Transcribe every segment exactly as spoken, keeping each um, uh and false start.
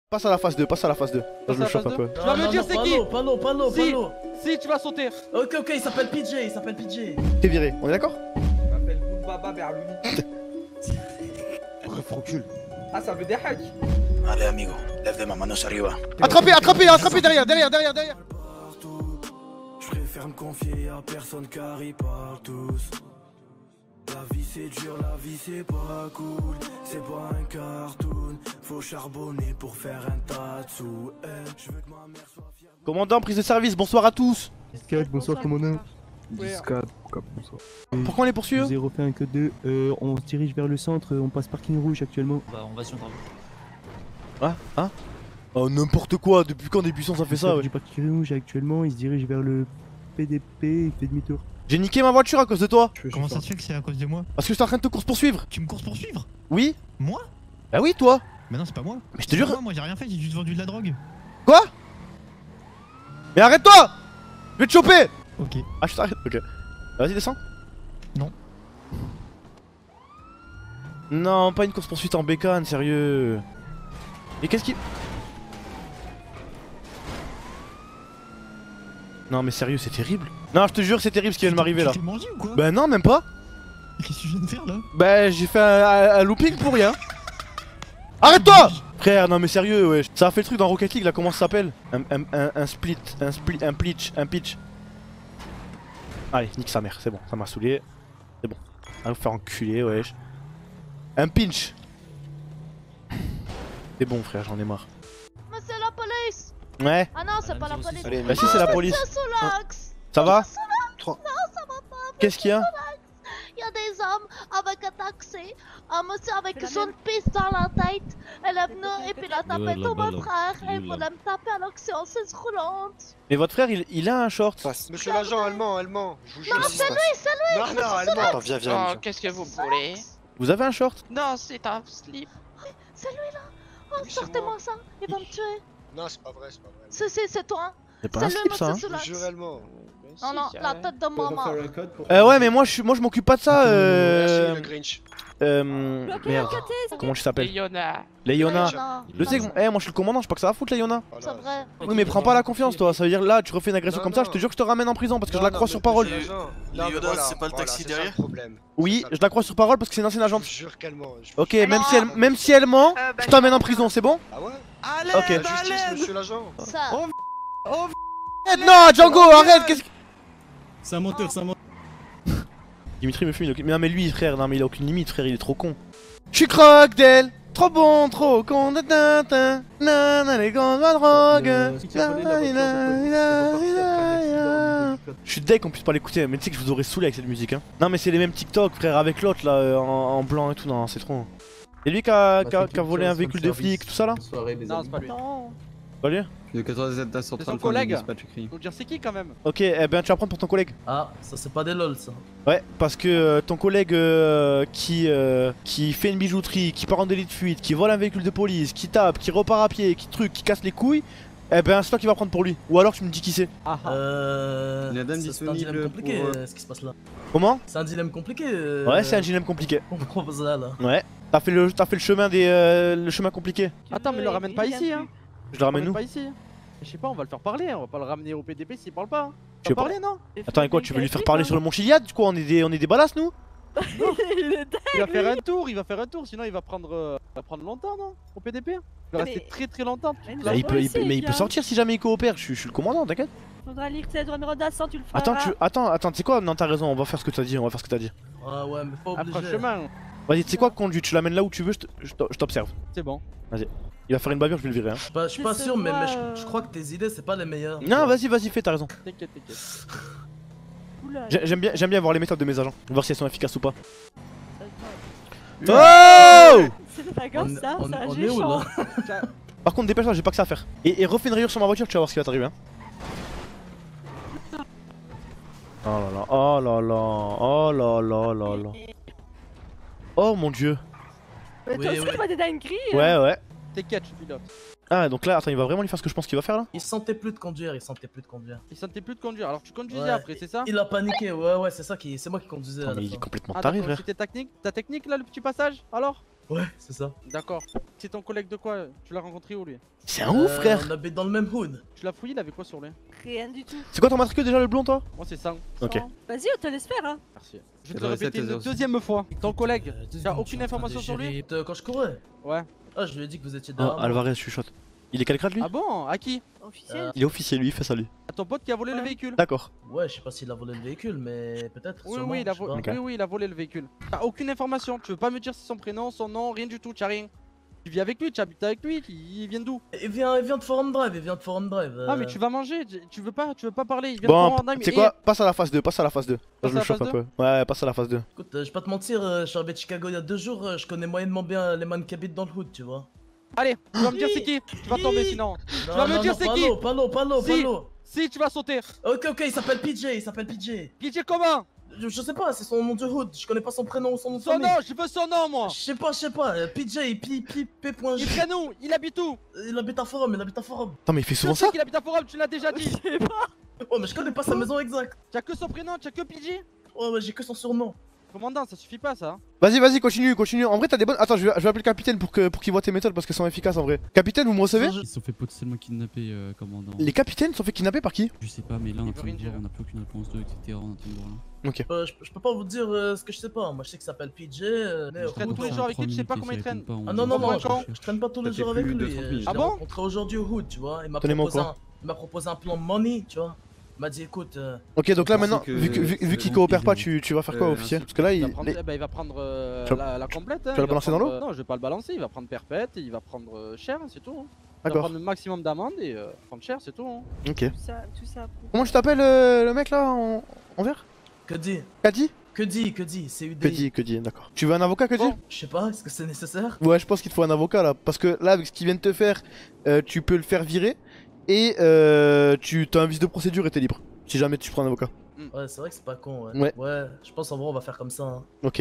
Passe à la phase deux, passe à la phase deux. Là, je me chauffe un peu. Tu vas me dire c'est qui? Pano, Pano, Si, Pano. si, tu vas sauter. Ok, ok, il s'appelle P J, il s'appelle P J. T'es viré, on est d'accord? Je m'appelle Boubaba Berluni. Recule. Ah, ça veut des hacks. Allez, amigo, lève les manos arriba. Attrapez, attrapez, attrapez derrière, derrière, derrière, derrière. Je préfère me confier à personne car ils parlent tous. La vie c'est dur, la vie c'est pas cool. C'est pas un cartoon. Faut charbonner pour faire un tas de sous. Eh, je veux que ma mère soit fière. Commandant, prise de service, bonsoir à tous. Discad, bonsoir commandant. Discad, bonsoir. Pourquoi on est poursuivis? zéro fait un code deux, euh, on se dirige vers le centre, on passe parking rouge actuellement. Bah on va sur le travail. Ah, hein? Oh n'importe quoi, depuis quand des buissons ça fait ça ouais. Du parking rouge actuellement, il se dirige vers le P D P, il fait demi-tour. J'ai niqué ma voiture à cause de toi. Comment ça se fait que c'est à cause de moi? Parce que j'étais en train de te course poursuivre. Tu me courses poursuivre? Oui? Moi? Bah oui toi. Mais non c'est pas moi. Mais je te C'est jure. pas Moi, moi j'ai rien fait, j'ai juste vendu de la drogue. Quoi? Mais arrête-toi! Je vais te choper! Ok. Ah je t'arrête, ok. Vas-y descends. Non. Non, pas une course poursuite en bécane, sérieux. Et qu'est-ce qui... Non mais sérieux, c'est terrible. Non, je te jure, c'est terrible ce qui vient de m'arriver là. Tu t'es mangé ou quoi? Bah non, même pas. Qu'est-ce que tu viens de faire là? Bah j'ai fait un, un- un looping pour rien. Arrête-toi! Frère, non mais sérieux, ouais. Ça a fait le truc dans Rocket League là, comment ça s'appelle? un, un, un, un split, un split, un pitch, un pitch. Allez, nique sa mère, c'est bon, ça m'a saoulé. C'est bon. À vous faire enculer, wesh. Un pinch. C'est bon frère, j'en ai marre. Mais c'est la police! Ouais, Ah non, c'est pas la police! Allez, bah si c'est la police. C'est Soulax! Ça va? Non, ça va pas! Qu'est-ce qu'il y a? Il y a des hommes avec un taxi, un monsieur avec une piste dans la tête. Elle est venue et puis elle a tapé tout mon frère. Elle voulait me taper alors que c'est en chaise roulante. Mais votre frère, il, il a un short. Monsieur l'agent allemand, allemand. Je vous jure. Non, c'est lui, c'est lui! Non, non, allemand. Attends, viens, viens. Oh, viens. qu'est-ce que vous voulez? Vous avez un short? Non, c'est un slip. C'est lui là! Oh, Oui, c'est sortez-moi moi. ça! Il va me tuer! Non, c'est pas vrai, c'est pas vrai. C'est, c'est, c'est toi! C'est pas C'est un le slip ça hein? monsieur Je vous Soulax! jure allemand. Non, non, la tête de maman! Euh ouais mais moi je suis moi je m'occupe pas de ça euh... Merci le Grinch. Euh... Merde. Comment tu t'appelles? Léona. Léona. Non, Je sais que eh moi je suis le commandant, je sais pas que ça va foutre Léona. c'est vrai. Oui mais prends pas la confiance toi, ça veut dire là tu refais une agression Non, comme ça, non. je te jure que je te ramène en prison parce que je la Non, crois non, sur mais parole. monsieur l'agent. Non, mais Léona, voilà, c'est pas le voilà, taxi c'est ça derrière le problème. Oui, C'est ça je la crois sur parole parce que c'est une ancienne le- agente. Je vous jure qu'allemand. je vous Ok, jure. même si elle même si elle ment, je t'emmène en prison, c'est bon? Ah ouais? Allez, Ok. La justice, monsieur l'agent. Ça. Arrête, non, Django, arrête, qu'est-ce que... C'est un menteur, c'est un menteur. Dimitri me fume, il a aucune... Mais non mais lui frère, non mais il a aucune limite frère, il est trop con. Je suis crocodile, trop bon, trop con, de tintin, nanana les gants de la drogue. Je suis deck qu'on puisse pas l'écouter, mais tu sais que je vous aurais saoulé avec cette musique hein. Non mais c'est les mêmes TikTok frère avec l'autre là, euh, en, en blanc et tout, non c'est trop. C'est lui qui a, qui a- qui a volé un véhicule de flic, tout ça là? Non, c'est pas lui. Pas lui? Le quatorze Z C'est son collègue. écrit. Faut dire c'est qui quand même? Ok, eh ben tu vas prendre pour ton collègue. Ah, ça c'est pas des lol ça. Ouais, parce que euh, ton collègue euh, qui, euh, qui fait une bijouterie, qui part en délit de fuite, qui vole un véhicule de police, qui tape, qui repart à pied, qui truc, qui casse les couilles, eh ben c'est toi qui vas prendre pour lui. Ou alors tu me dis qui c'est. Ah ah. Euh. La dame c'est- c'est un disponible dilemme compliqué pour, euh, euh, ce qui se passe là. Comment? C'est un dilemme compliqué. euh, Ouais, c'est un dilemme compliqué. On propose là là. Ouais. T'as fait le, t'as fait le chemin des, euh, le chemin compliqué. Attends, mais le ramène pas ici hein. Je le ramène Ramène nous. pas ici. Je sais pas, on va le faire parler, on va pas le ramener au P D P s'il parle pas. Je Tu sais vas pas. parler non? Attends, et quoi, tu veux lui faire parler sur le Mont Chiliad? Quoi, on est des, on est des balasses nous? Il va faire un tour, il va faire un tour, sinon il va prendre, euh, il va prendre longtemps non? Au P D P? Il va rester très très longtemps. Bah, il peut, il peut- mais il peut sortir si jamais il coopère. Je suis, je suis le commandant, t'inquiète. Faudra lire tes numéros d'ascenseur, tu le feras. Attends, tu, attends, attends, tu sais quoi? Non, t'as raison, on va faire ce que t'as dit, on va faire ce que t'as dit. Ah ouais, mais pas Après obligé. le chemin, Vas-y, tu sais quoi, conduis, tu l'amènes là où tu veux, je te- je te- je t'observe. c'est bon. Il va faire une bavure, je vais le virer. Hein. Je suis pas, je suis pas sûr, mais, mais je, je crois que tes idées c'est pas les meilleures. Non, vas-y, vas-y, fais, t'as raison. T'inquiète, t'inquiète. J'ai- J'aime bien, j'aime bien voir les méthodes de mes agents, voir si elles sont efficaces ou pas. Oh Oh! C'est pas On, comme ça, on, c'est un on jeu est où là? Par contre, dépêche-toi, j'ai pas que ça à faire. Et, et refais une rayure sur ma voiture, tu vas voir ce qui va t'arriver. Hein. Oh là là, oh là là, oh là là là là. Oh mon dieu. Mais toi Oui, aussi, oui. tu m'as des dingueries! Ouais, ouais. T'inquiète, je pilote. Ah, donc là, attends, il va vraiment lui faire ce que je pense qu'il va faire là? Il sentait plus de conduire, il sentait plus de conduire. Il sentait plus de conduire, alors tu conduisais Ouais. après, c'est ça? Il a paniqué, ouais, ouais, c'est ça qui. C'est moi qui conduisais. Attends, à la mais il est fin. complètement Ah, taré, d'accord, frère. c'était technique, ta technique là, le petit passage? Alors? Ouais, c'est ça. D'accord. C'est ton collègue de quoi? Tu l'as rencontré où lui? C'est un ouf, frère. On habite dans le même hood. Tu l'as fouillé, il avait quoi sur lui? Rien du tout. C'est quoi ton matricule déjà, le blond, toi? Moi c'est cent. Ok. Bon, vas-y, on te laisse faire, hein. Merci. Je vais te le répéter une deuxième fois. Ton collègue, tu as aucune information sur lui? Euh, Quand je courais. Ouais. Ah, je lui ai dit que vous étiez Ah, derrière. moi. Alvarez, chuchote. Il est quel grade lui? Ah bon? À qui? Officiel. Il est officier lui, il fait ça lui. À ton pote qui a volé le Ouais. véhicule? D'accord. Ouais, je sais pas s'il a volé le véhicule, mais peut-être. Oui, sûrement, oui, il a je sais vo- pas. oui, oui, il a volé le véhicule. T'as aucune information, tu veux pas me dire son prénom, son nom, rien du tout, t'as rien. Tu vis avec lui, tu habites avec lui, il vient d'où? Il vient, il vient de Forum Drive, il vient de Forum Drive. Ah euh. mais tu vas manger, tu- tu veux pas, tu veux pas parler, il vient Bon, de Forum Drive, c'est et- quoi? Passe à la phase deux, passe à la phase deux. Passe Je le à la chauffe phase un peu. Ouais, passe à la phase deux. Écoute, euh, je vais pas te mentir, euh, je suis arrivé de Chicago il y a deux jours, euh, je connais moyennement bien les man qui habitent dans le hood, tu vois. Allez, tu vas me dire c'est qui? Tu vas tomber sinon. Non, vas me non, dire non, c'est pas qui? l'eau, Pas l'eau, pas l'eau, pas Si. l'eau. Si, tu vas sauter. Ok, ok, il s'appelle P J, il s'appelle P J. P J comment? Je, je sais pas, c'est son nom de hood, je connais pas son prénom ou son nom de Son famille. nom, je veux son nom moi. Je sais pas, je sais pas, euh, P J, P, P, P. Il traîne où? Il habite où? Il habite à Forum, il habite à Forum. Attends, mais il fait Je souvent sais ça? qu'il habite à Forum, tu l'as déjà dit. Ouais, mais je connais pas sa maison exacte. T'as que son prénom, t'as que P J? Ouais, ouais, j'ai que son surnom. Commandant, ça suffit pas ça. Vas-y, vas-y, continue, continue. En vrai, t'as des bonnes. Attends, je vais, je vais appeler le capitaine pour que pour qu'il voit tes méthodes parce qu'elles sont efficaces en vrai. Capitaine, vous me recevez? Ils se sont fait potentiellement kidnapper, euh, commandant. Les capitaines sont fait kidnapper par qui? Je sais pas, mais là, on Il est en veut train rien de dire. voir, on a plus aucune réponse d'eux, et cetera. On attend de voir là. Ok. Euh, je, je peux pas vous dire euh, ce que je sais pas. Moi, je sais qu'il s'appelle P J. Euh, né Je au traîne hood. tous les jours avec lui, tu sais pas comment il traîne. Ah non, non, non, je, Quand je traîne pas tous les Ça fait jours avec plus de lui. trente euh, minutes. Je Ah l'ai bon rencontré aujourd'hui au hood, tu vois. Il m'a Tenez-moi au proposé, courant. un- il m'a proposé un plan money, tu vois. Il m'a dit, écoute, euh, Ok, donc là Ainsi maintenant, que- vu que- vu, vu c'est qu'il bon, coopère ils pas, ont- tu, tu vas faire quoi, Euh, officier? ainsi- Parce que là, Il il. va prendre, les- eh ben, il va prendre euh, Tu vas- la, la complète. Hein. tu vas le Il va balancer dans prendre, l'eau euh, Non, je vais pas le balancer, il va prendre perpète, il va prendre euh, cher, c'est tout. Hein. Il va D'accord. prendre le maximum d'amende et euh, prendre cher, c'est tout. Hein. Ok. Tout ça, tout ça. pour- Comment tu t'appelles euh, le mec là en, en vert? que dit Qu'a dit? Que dit Que dit C'est U Que D I. dit, que dit, d'accord. Tu veux un avocat, que dit? Bon. Je sais pas, est-ce que c'est nécessaire? Ouais, je pense qu'il te faut un avocat là. Parce que là, avec ce qu'il vient de te faire, euh, tu peux le faire virer. Et euh, tu as un vice de procédure et t'es libre. Si jamais tu prends un avocat. Ouais, c'est vrai que c'est pas con, ouais. Ouais. Ouais, je pense en vrai, on va faire comme ça. Hein. Ok.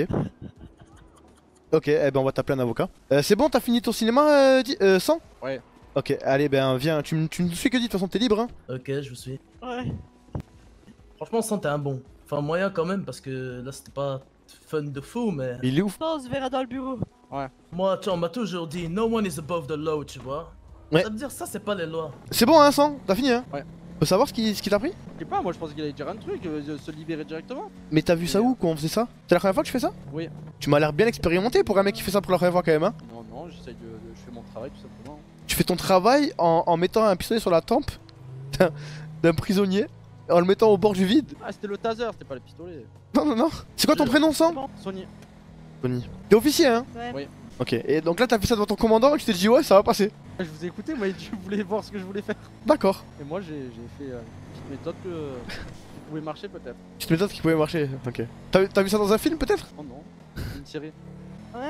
Ok, eh ben on va t'appeler un avocat. Euh, c'est bon, t'as fini ton cinéma, euh, di- euh, sans? Ouais. Ok, allez, ben viens, tu, me- tu me suis que dit, de toute façon t'es libre hein. Ok, je vous suis. Ouais. Franchement, sans t'es un bon. Enfin, moyen quand même, parce que là, c'était pas fun de fou, mais. Il est ouf. Non, on se verra dans le bureau. Moi, tu vois, on m'a toujours dit, no one is above the law, tu vois. Ouais. Ça veut dire, ça, c'est pas les lois. C'est bon hein, sans? T'as fini hein? Ouais. Faut savoir ce qui, ce qui t'a pris? Je sais pas, moi je pense qu'il allait dire un truc, euh, se libérer directement. Mais t'as vu ça où quand on faisait ça? C'est la première fois que tu fais ça? Oui. Tu m'as l'air bien expérimenté pour un mec qui fait ça pour la première fois quand même hein. Non, non, j'essaye de, de- Je fais mon travail tout simplement. Tu fais ton travail en, en mettant un pistolet sur la tempe d'un- d'un prisonnier, en le mettant au bord du vide. Ah, c'était le taser, c'était pas le pistolet. Non, non, non. C'est quoi ton Je- prénom, sans? Sony. Tony. T'es officier, hein? Ouais. Oui. Ok, et donc là, t'as fait ça devant ton commandant et tu t'es dit, ouais, ça va passer. Je vous ai écouté, moi, tu voulais voir ce que je voulais faire. D'accord. Et moi, j'ai j'ai fait euh, une petite méthode que euh, qui pouvait marcher peut-être. Petite méthode qui pouvait marcher. Ok. T'as t'as vu ça dans un film, peut-être? Oh non, une série. Ouais.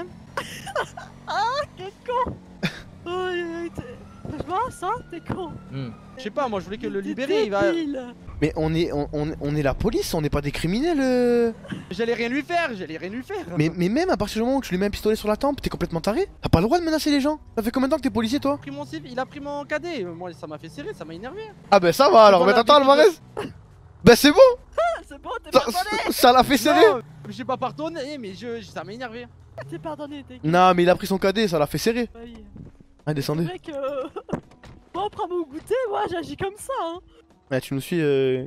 Ah, quel con. Oh, euh, t'es- Franchement, ça, t'es con. Hmm. Je sais pas, moi je voulais que le T'es libérer, il va. débile. Mais on est, on, on, on est la police, on n'est pas des criminels. euh. J'allais rien lui faire, j'allais rien lui faire. Mais, mais même à partir du moment où tu lui mets un pistolet sur la tempe, t'es complètement taré. T'as pas le droit de menacer les gens. Ça fait combien de temps que t'es policier, toi? Il a pris mon civil, il a pris mon cadet. Moi, ça m'a fait serrer, ça m'a énervé. Ah, bah ça va alors, Voilà, mais t'attends, mais- Alvarez. Bah c'est bon, Ah, c'est bon, t'es ça- pardonné. ça l'a fait serrer. Non, j'ai pas pardonné, mais je, ça m'a énervé. T'es pardonné, t'es Non, mais il a pris son cadet, ça l'a fait serrer. Ouais. Ah, C'est descendez. vrai que. Moi, on prend mon goûter, moi, j'agis comme ça, hein. Ouais, tu nous suis. Euh...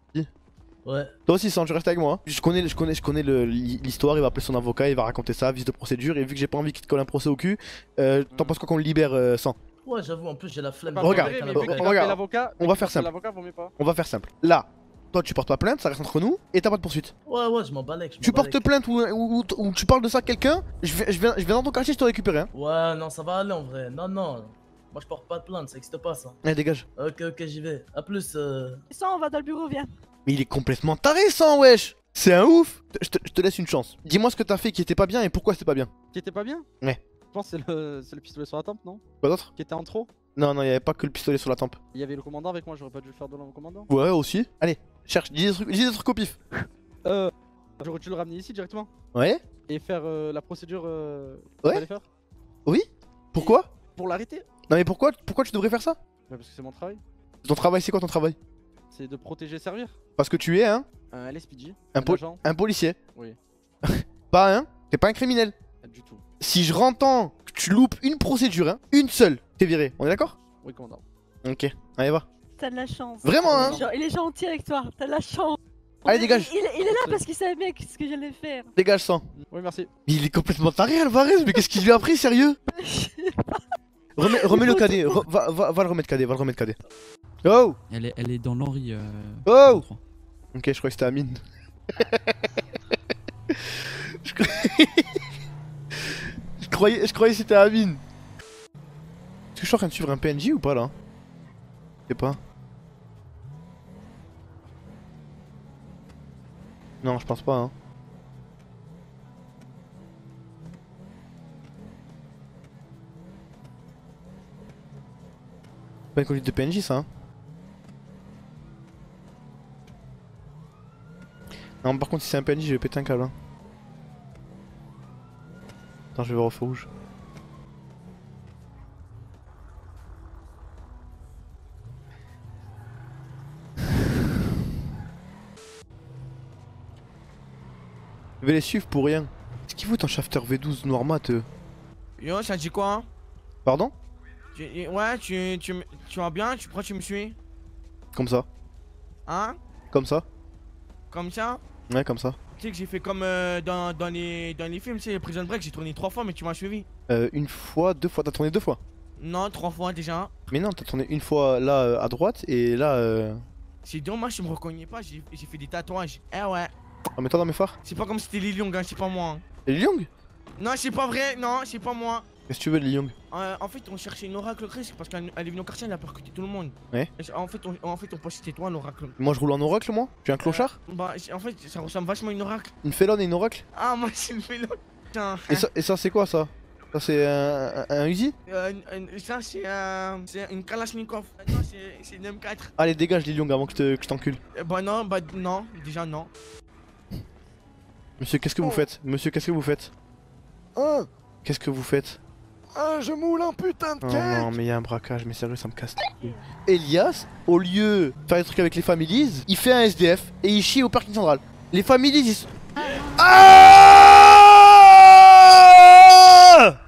Ouais. Toi aussi, Sans, tu restes avec moi. hein. Je connais, je connais, je connais le- l'histoire. Il va appeler son avocat, il va raconter ça, vice de procédure. Et vu que j'ai pas envie qu'il te colle un procès au cul, euh, t'en penses quoi qu'on le libère, euh, Sans? Ouais, j'avoue, en plus, j'ai la flemme. Pas de Regarde, libéré, parler mais avec vu un qu'il avocat. va regarde. appeler l'avocat, On vu va qu'il faire appelle simple. L'avocat vaut mieux pas. On va faire simple. Là, toi, tu portes pas plainte, ça reste entre nous, et t'as pas de poursuite. Ouais, ouais, je m'en balèque. je m'en Tu portes balèque. plainte ou, ou, ou- ou tu parles de ça à quelqu'un, je viens, je, viens, je viens dans ton quartier, je te récupère. Hein. Ouais, non, ça va aller en vrai. Non, non. Moi, je porte pas de plainte, ça existe pas ça. Allez, dégage. Ok, ok, j'y vais. A plus, euh. Ça, on va dans le bureau, viens. Mais il est complètement taré, Sans, wesh. C'est un ouf. Je te, je te laisse une chance. Dis-moi ce que t'as fait qui était pas bien et pourquoi c'était pas bien. Qui était pas bien? Ouais. Je pense que c'est le, c'est le pistolet sur la tempe, non? Quoi d'autre? Qui était en trop? Non, non, il y avait pas que le pistolet sur la tempe. Il y avait le commandant avec moi, j'aurais pas dû le faire de le commandant. Ouais, aussi. Allez, cherche, dis des trucs, dis des trucs au pif. Euh. J'aurais dû le ramener ici directement Ouais? et faire euh, la procédure. Euh, Ouais. qu'il fallait faire Oui? Pourquoi? pour l'arrêter. Non, mais pourquoi, pourquoi tu devrais faire ça? Bah, parce que c'est mon travail. Ton travail, c'est quoi ton travail? C'est de protéger et servir. Parce que tu es un, Un L S P D. Un pol- agent. un policier. Oui. Pas un, t'es pas un criminel. Pas du tout. Si je rentends que tu loupes une procédure, hein, une seule, t'es viré. On est d'accord? Oui, commandant. Ok, allez va. T'as de la chance. Vraiment, hein? Genre, il est gentil avec toi, t'as de la chance. Allez, dégage. Il, il est là parce qu'il savait bien ce que j'allais faire. Dégage ça. Oui, merci. Il est complètement taré, Alvarez, mais qu'est-ce qu'il lui a pris, sérieux? Remets, remets le cadet, re- va, va, va le remettre cadet, va le remettre cadet. Oh! Elle est, elle est dans l'Henri. Euh... Oh! Ok, je crois que c'était Amine. je, croyais... je croyais... Je croyais que c'était Amine. Est-ce que je suis en train de suivre un P N J ou pas là? Je sais pas. Non, je pense pas, hein. Pas une conduite de P N J ça, hein. Non, par contre, si c'est un P N J, je vais péter un câble, hein. Attends, je vais voir au feu rouge. Je vais les suivre pour rien. Qu'est-ce qu'il fout en shafter V douze noir mat eux? Yo, ça dit quoi hein? Pardon? tu, Ouais, tu, tu, tu vas bien? Tu, pourquoi tu me suis? Comme ça. Hein? Comme ça. Comme ça? Ouais, comme ça. Tu sais que j'ai fait comme euh, dans, dans, les, dans les films, tu sais, Prison Break, j'ai tourné trois fois, mais tu m'as suivi. Euh, une fois, deux fois. T'as tourné deux fois? Non, trois fois déjà. Mais non, t'as tourné une fois là euh, à droite et là euh... C'est dommage, je me reconnais pas, j'ai fait des tatouages. Eh ouais. Ah, mets-toi dans mes phares. C'est pas comme si c'était Lil Young, hein, c'est pas moi. Hein. Et Lil Young? Non, c'est pas vrai, non, c'est pas moi. Qu'est-ce que tu veux, Lil Young? Euh, en fait, on cherchait une oracle Chris parce qu'elle est venue au quartier, elle a percuté tout le monde. Ouais. Et en fait, on, en fait, on pensait que c'était toi l'oracle. Moi je roule en oracle, moi? Je suis un clochard? Euh, bah, en fait, ça ressemble vachement à une oracle. Une félonne et une oracle? Ah, moi, c'est une félonne. Putain. Et ça, et ça c'est quoi ça? Ça c'est un, un, un Uzi? Euh, ça, c'est euh, une Kalashnikov. Euh, non, c'est une M quatre. Allez, dégage, Lil Young, avant que je t'encule. Euh, bah, non, bah, non, déjà non. Monsieur, qu'est-ce que vous faites? Monsieur, qu'est-ce que vous faites? Hein? Qu'est-ce que vous faites? Ah, je moule un putain de Oh cake. non, mais y'a un braquage, mais sérieux, ça me casse les couilles. Elias, au lieu de faire des trucs avec les families, il fait un S D F et il chie au parking central. Les families, ils sont... Ah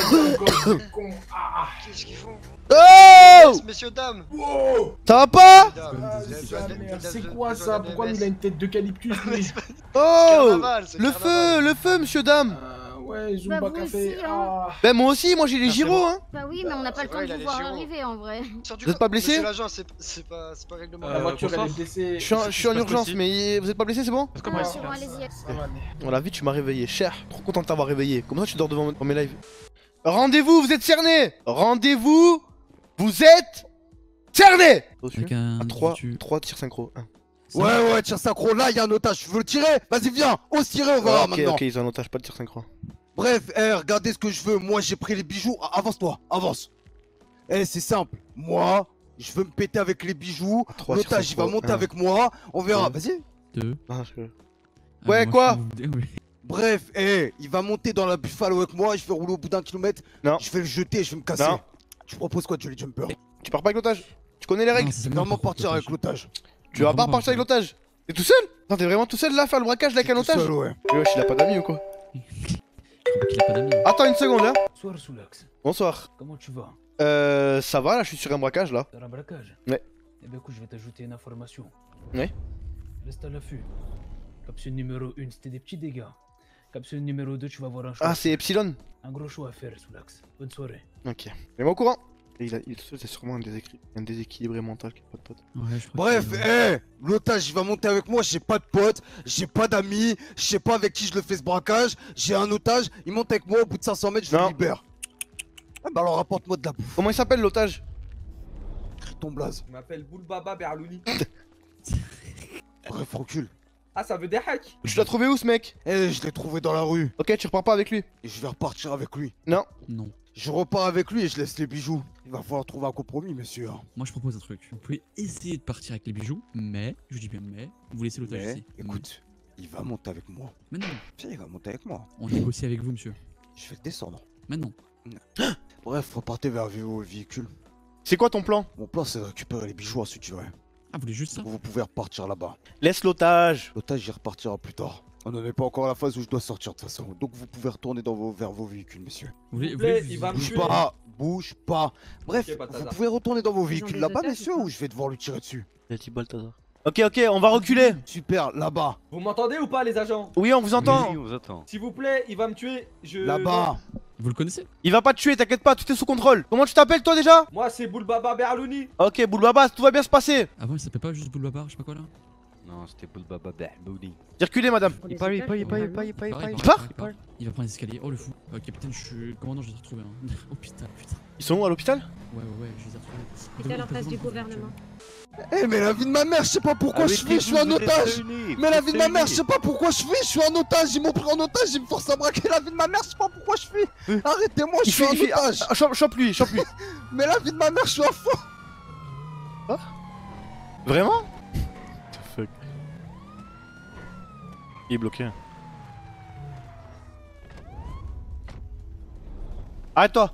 Qu'est-ce qu'ils font? Oh! Messieurs, dames! Ça va pas? C'est quoi ça? Pourquoi il a une tête d'eucalyptus lui? Oh! Le feu, le feu, monsieur, dame! Ouais, Zumba Bah, vous Café. aussi, hein. Bah moi aussi, moi j'ai les gyros, hein! Bah oui, mais on n'a pas le temps de vous voir arriver en vrai. Vous êtes pas blessé? Monsieur l'agent, c'est pas, pas règlement. La voiture elle est blessée. Je suis en, je suis en urgence, mais vous êtes pas blessé, c'est bon? Ah, c'est bon, allez-y. Voilà, vite, tu m'as réveillé, cher. Trop content de t'avoir réveillé. Comme ça, tu dors devant mes lives. Rendez-vous, vous êtes cerné! Rendez-vous, vous êtes cerné! Avec un À trois, trois tirs synchro. un. Ouais, ouais, tir synchro, là il y a un otage, tu veux le tirer? Vas-y, viens, on se tirer, on va voir Ok, maintenant. ok, ils ont un otage, pas de tir synchro. Bref, eh, regardez ce que je veux. Moi, j'ai pris les bijoux. Ah, avance-toi, avance. Eh, c'est simple. Moi, je veux me péter avec les bijoux. Trois L'otage, il tirs va synchro, monter un. avec moi. On verra. Deux. Vas-y. Deux. Ah, je... Ah, Ouais, moi, quoi? je suis- oui. Bref, eh, il va monter dans la Buffalo avec moi. Je vais rouler au bout d'un kilomètre. Non. Je vais le jeter. Je vais me casser. Non. Tu proposes quoi, Jolly Jumper? Tu pars pas avec l'otage? Tu connais les règles? Non, c'est Vraiment n'importe partir quoi, avec l'otage. Tu vas pas vraiment partir avec l'otage? T'es tout seul? Non, t'es vraiment tout seul là à faire le braquage là avec un Tout otage? seul, ouais. Wesh, il a pas d'amis ou quoi? Je crois qu'il a pas d'amis. Attends une seconde là. Bonsoir Soulax. Bonsoir. Comment tu vas? Euh, ça va là, je suis sur un braquage là. T'as un braquage? Ouais. Eh ben écoute, je vais t'ajouter une information. Ouais. Reste à l'affût. Capsule numéro un, c'était des petits dégâts. Capsule numéro deux, tu vas voir un choix. Ah, c'est Epsilon? Un gros choix à faire, Soulax. Bonne soirée. Ok. Mets-moi au courant. Et il, a, il c'est sûrement un, déséquil... un déséquilibré mental qui a pas de pote. Ouais, je crois Bref, que- eh, l'otage il va monter avec moi, j'ai pas de potes, j'ai pas d'amis, je sais pas avec qui je le fais ce braquage, j'ai un otage, il monte avec moi, au bout de cinq cents mètres, je le Non. libère. Ah bah alors rapporte-moi de la bouffe, Comment il s'appelle l'otage? ton blaze. Je m'appelle Boulbaba Berlouni. Bref, recule. Ah, ça veut des hacks. Tu l'as trouvé où ce mec? Eh, je l'ai trouvé dans la rue, Ok, tu repars pas avec lui? et je vais repartir avec lui. Non. Non. Je repars avec lui et je laisse les bijoux. Il va falloir trouver un compromis, monsieur. Moi je propose un truc. Vous pouvez essayer de partir avec les bijoux, mais, je dis bien mais, vous laissez l'otage Mais, ici. écoute, il va monter avec moi. Mais non, Tiens, il va monter avec moi. on négocie avec vous, monsieur. Je vais le descendre. Mais non. Bref, repartez vers le véhicule. C'est quoi ton plan? Mon plan, c'est de récupérer les bijoux ensuite, tu vois. Ah, vous voulez juste ça? Vous pouvez repartir là-bas. Laisse l'otage. L'otage, il repartira plus tard. On n'en est pas encore à la phase où je dois sortir de toute façon. Donc vous pouvez retourner dans vos, vers vos véhicules, messieurs. Vous voulez, S'il vous vous plaît, voulez- il va me Bouge tuer. pas, bouge pas. Bref, Ok, Balthazar. vous pouvez retourner dans vos Ils ont véhicules des là-bas, otages, messieurs, ou pas ou je vais devoir lui tirer dessus. Il a dit Balthazar. Ok, ok, on va reculer. Super, là-bas. Vous m'entendez ou pas, les agents? Oui, on vous entend. Oui, on vous attend. S'il vous plaît, il va me tuer. Je. Là-bas. Vous le connaissez? Il va pas te tuer, t'inquiète pas, tout est sous contrôle. Comment tu t'appelles toi déjà? Moi, c'est Boulbaba Berlouni. Ok, Boulbaba, tout va bien se passer. Avant, il s'appelait pas juste Boulbabar, je sais pas quoi là? Non, c'était Boulbaba Bahmoudi. Circulez, madame. Il parle, il parle, il parle, il parle, il parle, il Pareil, parle. pars pareil, pareil. Il va prendre les escaliers. Oh le fou. Euh, capitaine, je suis commandant, je les ai retrouvés. Hein. Oh putain, putain. Ils sont où à l'hôpital? Ouais, ouais, ouais, je les ai retrouvés. C'était à la place du gouvernement. Eh mais la vie de ma mère, je sais pas pourquoi Avec je qui fais, je suis vous un vous êtes otage. réunis, Mais la vous vie de êtes ma mère, réunis. je sais pas pourquoi je fais, je suis un otage, ils m'ont pris en otage, ils me forcent à braquer la vie de ma mère, je sais pas pourquoi je fais. Arrêtez-moi, je Il suis fait, un il fait. otage. Ah, chope, chope lui, chope lui. Mais la vie de ma mère, je suis un fou. Vraiment? What the fuck? Il est bloqué. Arrête-toi.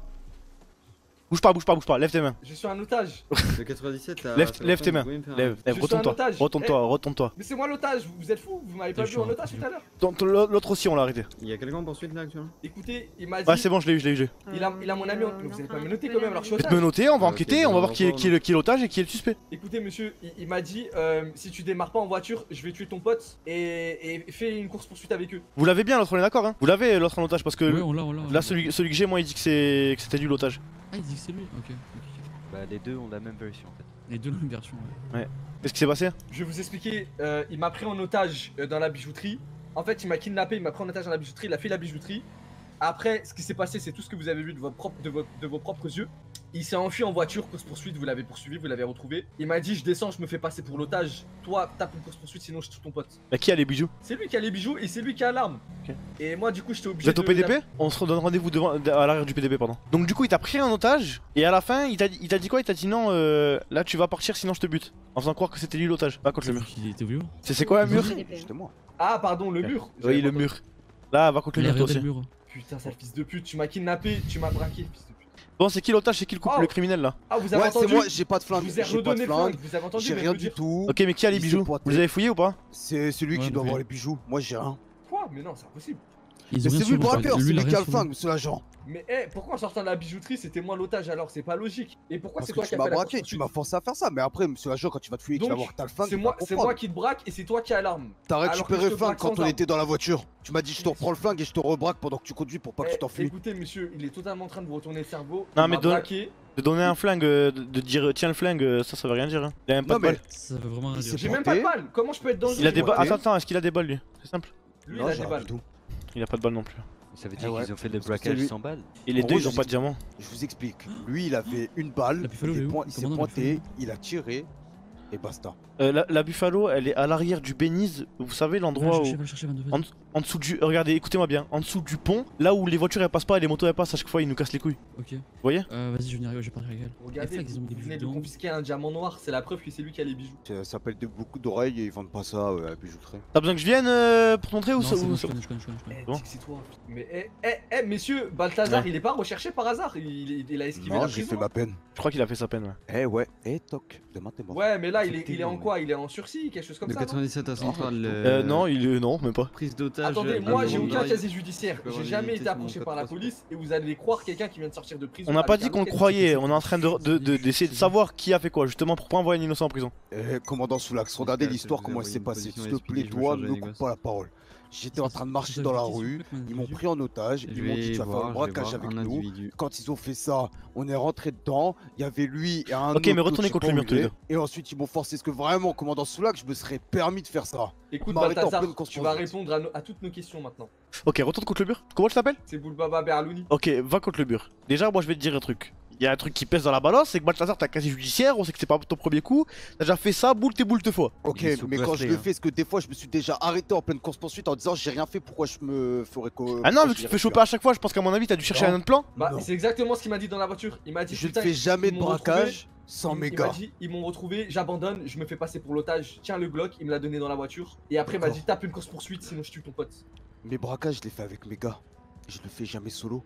Bouge pas, bouge pas, bouge pas, lève tes mains. Je suis un otage. Le quatre-vingt-dix-sept là. Lève, c'est lève la tes fin, mains. vous pouvez me faire un- Lève, lève, Je suis un retourne-toi. otage. Retourne-toi, Eh. retourne-toi. Mais c'est moi l'otage, vous êtes fous, vous m'avez pas T'es vu en chiant, otage t'es tout à l'heure. Ton- ton- L'autre aussi, on l'a arrêté. Il y a quelqu'un en poursuite là actuellement? Écoutez, il m'a dit. Ouais, c'est bon, je l'ai eu, je l'ai eu. je l'ai eu. Il a, il a mon ami, en- mais vous allez pas me noter quand même, alors je suis Faites otage. me noter, on va Ah, ok, enquêter, on va bon, voir qui est, bon, qui est le- qui est l'otage et qui est le suspect. Écoutez, monsieur, il, il m'a dit euh, si tu démarres pas en voiture, je vais tuer ton pote et, et fais une course poursuite avec eux. Vous l'avez bien, l'autre, on est d'accord, hein? Vous l'avez, l'autre en otage, parce que Ouais, on l'a, on l'a. on l'a. là, celui, celui que j'ai, moi, il dit que c'est que c'était lui l'otage. Ah, il dit que c'est lui. Ok, ok. Bah, les deux ont la même version en fait. Les deux, la même version, ouais. Ouais. Qu'est-ce qui s'est passé? Je vais vous expliquer, euh, il m'a pris en otage euh, dans la bijouterie. En fait, il m'a kidnappé, il m'a pris en otage dans la bijouterie, il a fait la bijouterie. Après, ce qui s'est passé, c'est tout ce que vous avez vu de, votre propre, de, votre- de vos propres yeux. Il s'est enfui en voiture, course poursuite, vous l'avez poursuivi, vous l'avez retrouvé. Il m'a dit, je descends, je me fais passer pour l'otage. Toi, tape une course poursuite, sinon je tue ton pote. Bah, qui a les bijoux? C'est lui qui a les bijoux et c'est lui qui a l'arme. Ok. Et moi, du coup, j'étais Vous obligé êtes au de- P D P? On se redonne rendez-vous devant, à l'arrière du P D P, pardon. Donc, du coup, il t'a pris en otage, et à la fin, il t'a dit il t'a dit quoi? Il t'a dit non, euh, là, tu vas partir, sinon je te bute. En faisant croire que c'était lui l'otage. Va contre le mur. Il était vieux. C'est c'est quoi un mur? C'était moi. Ah, pardon, le mur. Oui, le mur. Là, va contre le Il a mur, toi regardé aussi. le mur. Putain, sale fils de pute, tu m'as kidnappé, tu m'as braqué, fils de pute. Bon, c'est qui l'otage? C'est qui le couple, Oh. le criminel là? Ah, vous avez Ouais, c'est entendu? moi, j'ai pas de flingue. Je vous ai J'ai pas de redonné le flingue. flingue, vous avez entendu J'ai mais rien me du dire- tout. Ok, mais qui a les Il s'est bijoux? pointé. Vous les avez fouillés ou pas? C'est celui Ouais, qui doit mais- avoir les bijoux. Moi, j'ai rien. Quoi? Mais non, c'est impossible. Ils Mais ont c'est rien lui le sur eux, braqueur, lui, c'est il a lui qui a rien le sur eux. flingue, monsieur l'agent. Mais eh, pourquoi en sortant de la bijouterie, c'était moi l'otage alors? C'est pas logique. Et pourquoi Parce c'est que toi tu qui as m'as fait la braqué, course tu poursuite? m'as forcé à faire ça. Mais après, monsieur l'agent, quand tu vas te fouiller, tu vas Donc, voir que t'as le flingue. C'est tu moi, vas c'est comprendre. moi qui te braque et c'est toi qui as l'arme. T'as Alors que récupéré je le te flingue braque quand sans on arme. était dans la voiture. Tu m'as dit je te reprends le flingue et je te rebraque pendant que tu conduis pour pas que Eh, tu t'enfuis. écoutez, monsieur, il est totalement en train de vous retourner le cerveau. Non, Il mais m'a donne- braqué. De donner un flingue, euh, de, de dire tiens le flingue, euh, ça, ça veut rien dire. Hein. Il a même pas Non, de balle. Ça veut vraiment rien Il dire. s'est J'ai même pas de balle. Comment je peux être dangereux? Il a des moi balles. Attends, attends, est-ce qu'il a des balles lui? C'est simple. Lui, Non, il a j'ai des rien balles. du tout. Il a pas de balles non plus. Ça veut Eh dire ouais. qu'ils ont fait le Parce que braquage lui- sans balles. Et les En deux, gros, ils ont je pas vous de diamant. Je vous explique. Lui, il avait une balle. La Buffalo, il est il est où point- Le il s'est commandant, la pointé, Buffalo. il a tiré et basta. Euh, la, la Buffalo, elle est à l'arrière du Benize. Vous savez, Va le l'endroit où. chercher, va le chercher, vingt-deux, En, vas-y. en dessous du. Regardez, écoutez-moi bien. En dessous du pont, là où les voitures elles passent pas et les motos elles passent, à chaque fois ils nous cassent les couilles. Ok. Vous voyez? Euh, vas-y, je viens d'arriver, je vais parler avec elle. Regardez, Les flags, ils ont mis des vous bijoux venez de dedans. confisquer un diamant noir, c'est la preuve que c'est lui qui a les bijoux. Ça s'appelle des boucles d'oreilles et ils vendent pas ça euh, à la bijouterie. T'as besoin que je vienne euh, pour te montrer ou Non, ça c'est ou bon, ça- je connais, je connais, je connais, je connais. Eh, Bon. dis que c'est toi. Mais eh, eh, eh, messieurs, Balthazar, Ouais. il est pas recherché par hasard. Il, il- il a esquivé Non, la j'ai prison. fait ma peine. Je crois qu'il a fait sa peine. Ouais. Eh ouais, eh toc, demain t'es mort. Ouais, mais là, il est, C'était il est en long, quoi? Il est en sursis, quelque chose comme Le ça. non quatre-vingt-dix-sept à Centrale. Euh, non, il est. Non, même pas. Prise d'otage. Attendez, euh, moi dans j'ai le aucun drive. casier judiciaire, Je peux j'ai avoir jamais des été tests, approché mon par la code police et vous allez croire quelqu'un qui vient de sortir de prison. On n'a pas avec dit un qu'on le enquête. croyait, on est en train de de- de- d'essayer de savoir qui a fait quoi, justement pour pas envoyer un innocent en prison. Eh, commandant Soulax, regardez Parce que l'histoire, je comment vous elle ai s'est envoyé passée. une S'il te position plaît, expliquée, je toi, me ne change les coupe gosses. pas la parole. J'étais en train de marcher Ça, dans la ça, rue, ça, ça, ils m'ont ça, pris en otage, Je ils m'ont dit vais tu vas faire voir, un je vais braquage voir avec un nous. individu. Quand ils ont fait ça, on est rentré dedans, il y avait lui et un Ok, mais autre, retournez je sais contre pas le où mur tous les il est. deux. Et ensuite ils m'ont forcé, est-ce que vraiment, commandant Soulax, je me serais permis de faire ça? Écoute, m'arrêter en Balthazar, pleine tu conscience. vas répondre à, no- à toutes nos questions maintenant. Ok, retourne contre le mur. Comment tu t'appelles? C'est Boulbaba Berlouni. Ok, va contre le mur. Déjà, moi je vais te dire un truc. Il y a un truc qui pèse dans la balance, c'est que Balthazar t'as casier judiciaire, on sait que c'est pas ton premier coup. T'as déjà fait ça, boule tes boules te fois. Ok, Il est sous mais quand je bracelet, le hein. fais, est-ce que des fois je me suis déjà arrêté en pleine course poursuite en disant j'ai rien fait, pourquoi je me ferais co- Ah non, pourquoi mais je tu te dirais fais choper celui-là? à chaque fois, je pense qu'à mon avis t'as dû chercher Non. un autre plan. Bah, Non. c'est exactement ce qu'il m'a dit dans la voiture. Il m'a dit Je ne putain, fais ils- jamais ils de m'ont retrouvé. braquage sans Il- mes Il m'a gars. dit, ils m'ont retrouvé, j'abandonne, je me fais passer pour l'otage, tiens le Glock, il me l'a donné dans la voiture. Et après il m'a D'accord. dit tape une course poursuite sinon je tue ton pote. Mes braquages, je les fais avec mes gars. Je le fais jamais solo.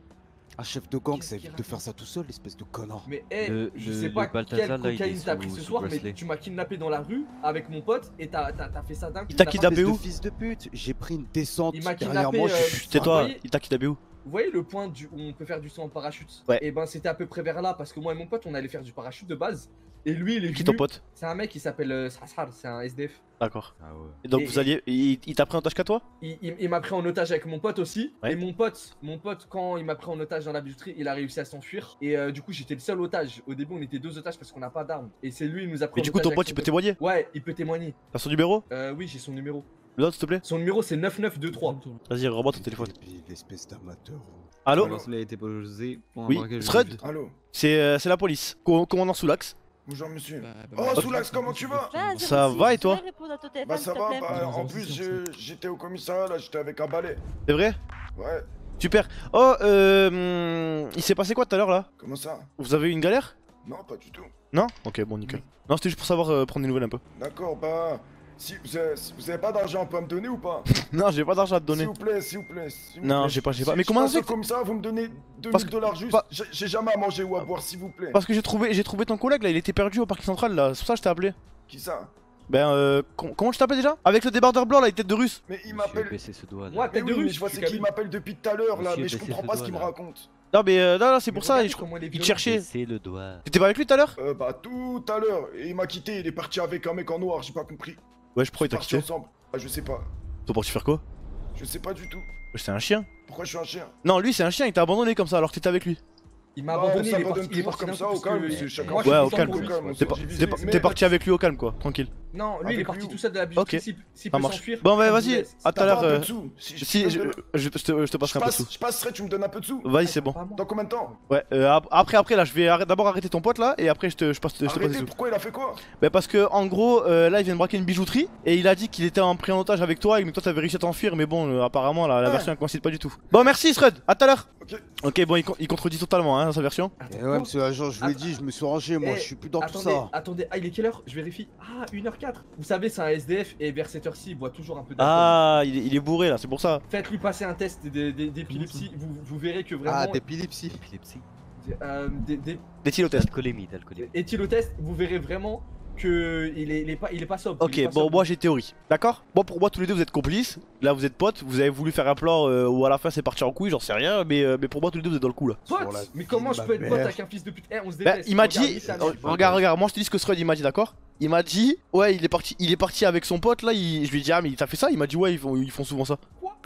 Un chef de gang, ça évite de faire ça tout seul, espèce de connard. Mais hé, Le- je le- sais le pas Balthazar, quelle là, il est cocaïne t'as sous- pris ce sous soir, mais bracelet. tu m'as kidnappé dans la rue avec mon pote et t'as t'as- t'as fait ça d'un coup. Il t'a t'as pas kidnappé fait- où? De fils de pute, j'ai pris une descente Il m'a derrière kidnappé. moi. euh, je- Chut, tais-toi, vous voyez- il t'a kidnappé où? Vous voyez le point du... où on peut faire du saut en parachute? Ouais. Et ben c'était à peu près vers là parce que moi et mon pote on allait faire du parachute de base. Et lui il est Qui venu- ton pote? C'est un mec qui s'appelle euh, Srasar, c'est un S D F. D'accord. Ah ouais. Et donc Et- vous alliez. Il, il t'a pris en otage qu'à toi? Il, il- il m'a pris en otage avec mon pote aussi. Ouais. Et mon pote, mon pote quand il m'a pris en otage dans la bijouterie, il a réussi à s'enfuir. Et euh, du coup j'étais le seul otage. Au début on était deux otages parce qu'on n'a pas d'armes. Et c'est lui il nous a pris Mais en du coup, otage ton avec pote son il peut témoigner? Ouais, il peut témoigner. T'as son numéro? Euh, oui, j'ai son numéro. Le donne s'il te plaît? Son numéro c'est neuf neuf deux trois. Vas-y, remets ton téléphone. L'espèce d'amateur. Allô? Le bracelet a été posé pour un Oui, braquage de Scrud? bus. Allô. C'est euh, c'est la police. Co- Commandant Soulax. Bonjour monsieur. Bah, bah, Oh bah, Soulax, comment tu vas? Vas-y, Ça Roussi, va et je toi? voudrais répondre à ton téléphone, Bah ça s'il te va, plaît. bah, en Dans un plus sens, je- j'étais au commissariat là, j'étais avec un balai. C'est vrai? Ouais, Super. Oh, euh. hum, Il s'est passé quoi tout à l'heure là? comment ça? Vous avez eu une galère? Non, pas du tout. Non? Ok, bon, nickel. Non, c'était juste pour savoir, euh, prendre des nouvelles un peu. D'accord, bah... Si vous avez, si vous avez pas d'argent à me donner ou pas? Non, j'ai pas d'argent à te donner. S'il vous plaît, s'il vous plaît. s'il vous Non, plaît. j'ai pas, j'ai Si pas. Mais je comment passe ça au se fait? commissariat, vous me donnez deux Parce mille que- dollars juste. pas- J'ai j'ai jamais à manger ou à boire, s'il vous plaît. Parce que j'ai trouvé, j'ai trouvé ton collègue là, il était perdu au parking central là, c'est pour ça que je t'ai appelé. Qui ça? Ben euh, com- comment je t'appelle déjà? Avec le débardeur blanc là, les têtes de russe. Mais il Monsieur, m'appelle... baissez ce doigt là. Moi, Mais tête de oui, mais russe, je vois je c'est suis qui Kaby. m'appelle depuis tout à l'heure là, Monsieur, mais je baissez comprends ce pas ce doigt, qu'il me là. raconte. Non mais euh, non, non, c'est Mais pour ça, regardez je- comment il est il te violent. cherchait. Baissez le doigt. T'étais pas avec lui tout à l'heure? Euh, bah tout à l'heure, et il m'a quitté, il est parti avec un mec en noir, j'ai pas compris. Ouais, je crois il t'a Parti quitté. ensemble. Ah, je sais pas. T'es parti faire quoi? Je sais pas du tout. C'est un chien. Pourquoi je suis un chien? Non, lui c'est un chien, il t'a abandonné comme ça alors que t'étais avec lui. Il m'a Non, abandonné, on il est s'abandonne parti, il est toujours parti comme d'un ça, coup au parce calme, que- c'est chacun moi, son je Ouais, suis au tout calme. le temps pour lui. T'es pas- J'ai t'es pas- visé, t'es mais- parti avec lui au calme quoi, tranquille. Non, lui il est parti tout seul de la Ok. bijouterie. S'il s'il Ça peut marche. s'enfuir. Bon, bah je vous vas-y, laisse. à tout à T'as l'heure. pas un peu euh, de sous Si, Si, tu je, me donnes- je, je te, je te je passerai un peu de passe, sous. je passerai, tu me donnes un peu de sous. Vas-y, c'est bon. Dans combien de temps? Ouais, euh, ap- après, après, là, je vais arrêter- d'abord arrêter ton pote là, et après, je te, je passe, je te passe des Arrêtez, sous. pourquoi il a fait quoi? Bah, parce que, en gros, euh, là, il vient de braquer une bijouterie, et il a dit qu'il était en pris en otage avec toi, et que toi, t'avais réussi à t'enfuir, mais bon, euh, apparemment, la, la Ouais. version elle coïncide pas du tout. Bon, merci, Scrud, à tout à l'heure. Ok. Ok, bon, il, con- il contredit totalement, hein, sa version. Eh ouais, monsieur l'agent, je vous l'ai Attends. dit, je me suis rangé, moi, Eh, je suis plus dans tout attendez, ça. attendez, ah il est quelle heure? Je vérifie. Ah, une heure quatre. Vous savez, c'est un S D F et vers cette heure-ci, il boit toujours un peu d'alcool. Ah, il est, il est bourré là, c'est pour ça. Faites-lui passer un test d'é- d'é- d'épilepsie, vous, vous verrez que vraiment. Ah, d'épilepsie. Épilepsie. euh, des, des, D'éthylotest. D'alcoolémie, d'alcoolémie. éthylotest, vous verrez vraiment que il est, il est pas, il est pas sobre. Ok, il est pas bon, sobre. moi j'ai théorie, d'accord? Bon, pour moi, tous les deux vous êtes complices. Là, vous êtes potes, vous avez voulu faire un plan euh, où à la fin c'est parti en couille, j'en sais rien, mais, euh, mais pour moi, tous les deux vous êtes dans le coup là. Pote, Sur la mais vie comment de je ma peux être pote mère. avec un fils de pute? Eh, on se Bah, déteste. il m'a regarde, dit, lui, c'est un oh, mec. regarde, regarde, moi je te dis ce que Scrud il m'a dit, d'accord? Il m'a dit, ouais, il est parti, il est parti avec son pote là, il- je lui ai dit, ah, mais t'as fait ça? Il m'a dit, ouais, ils font, ils font souvent ça.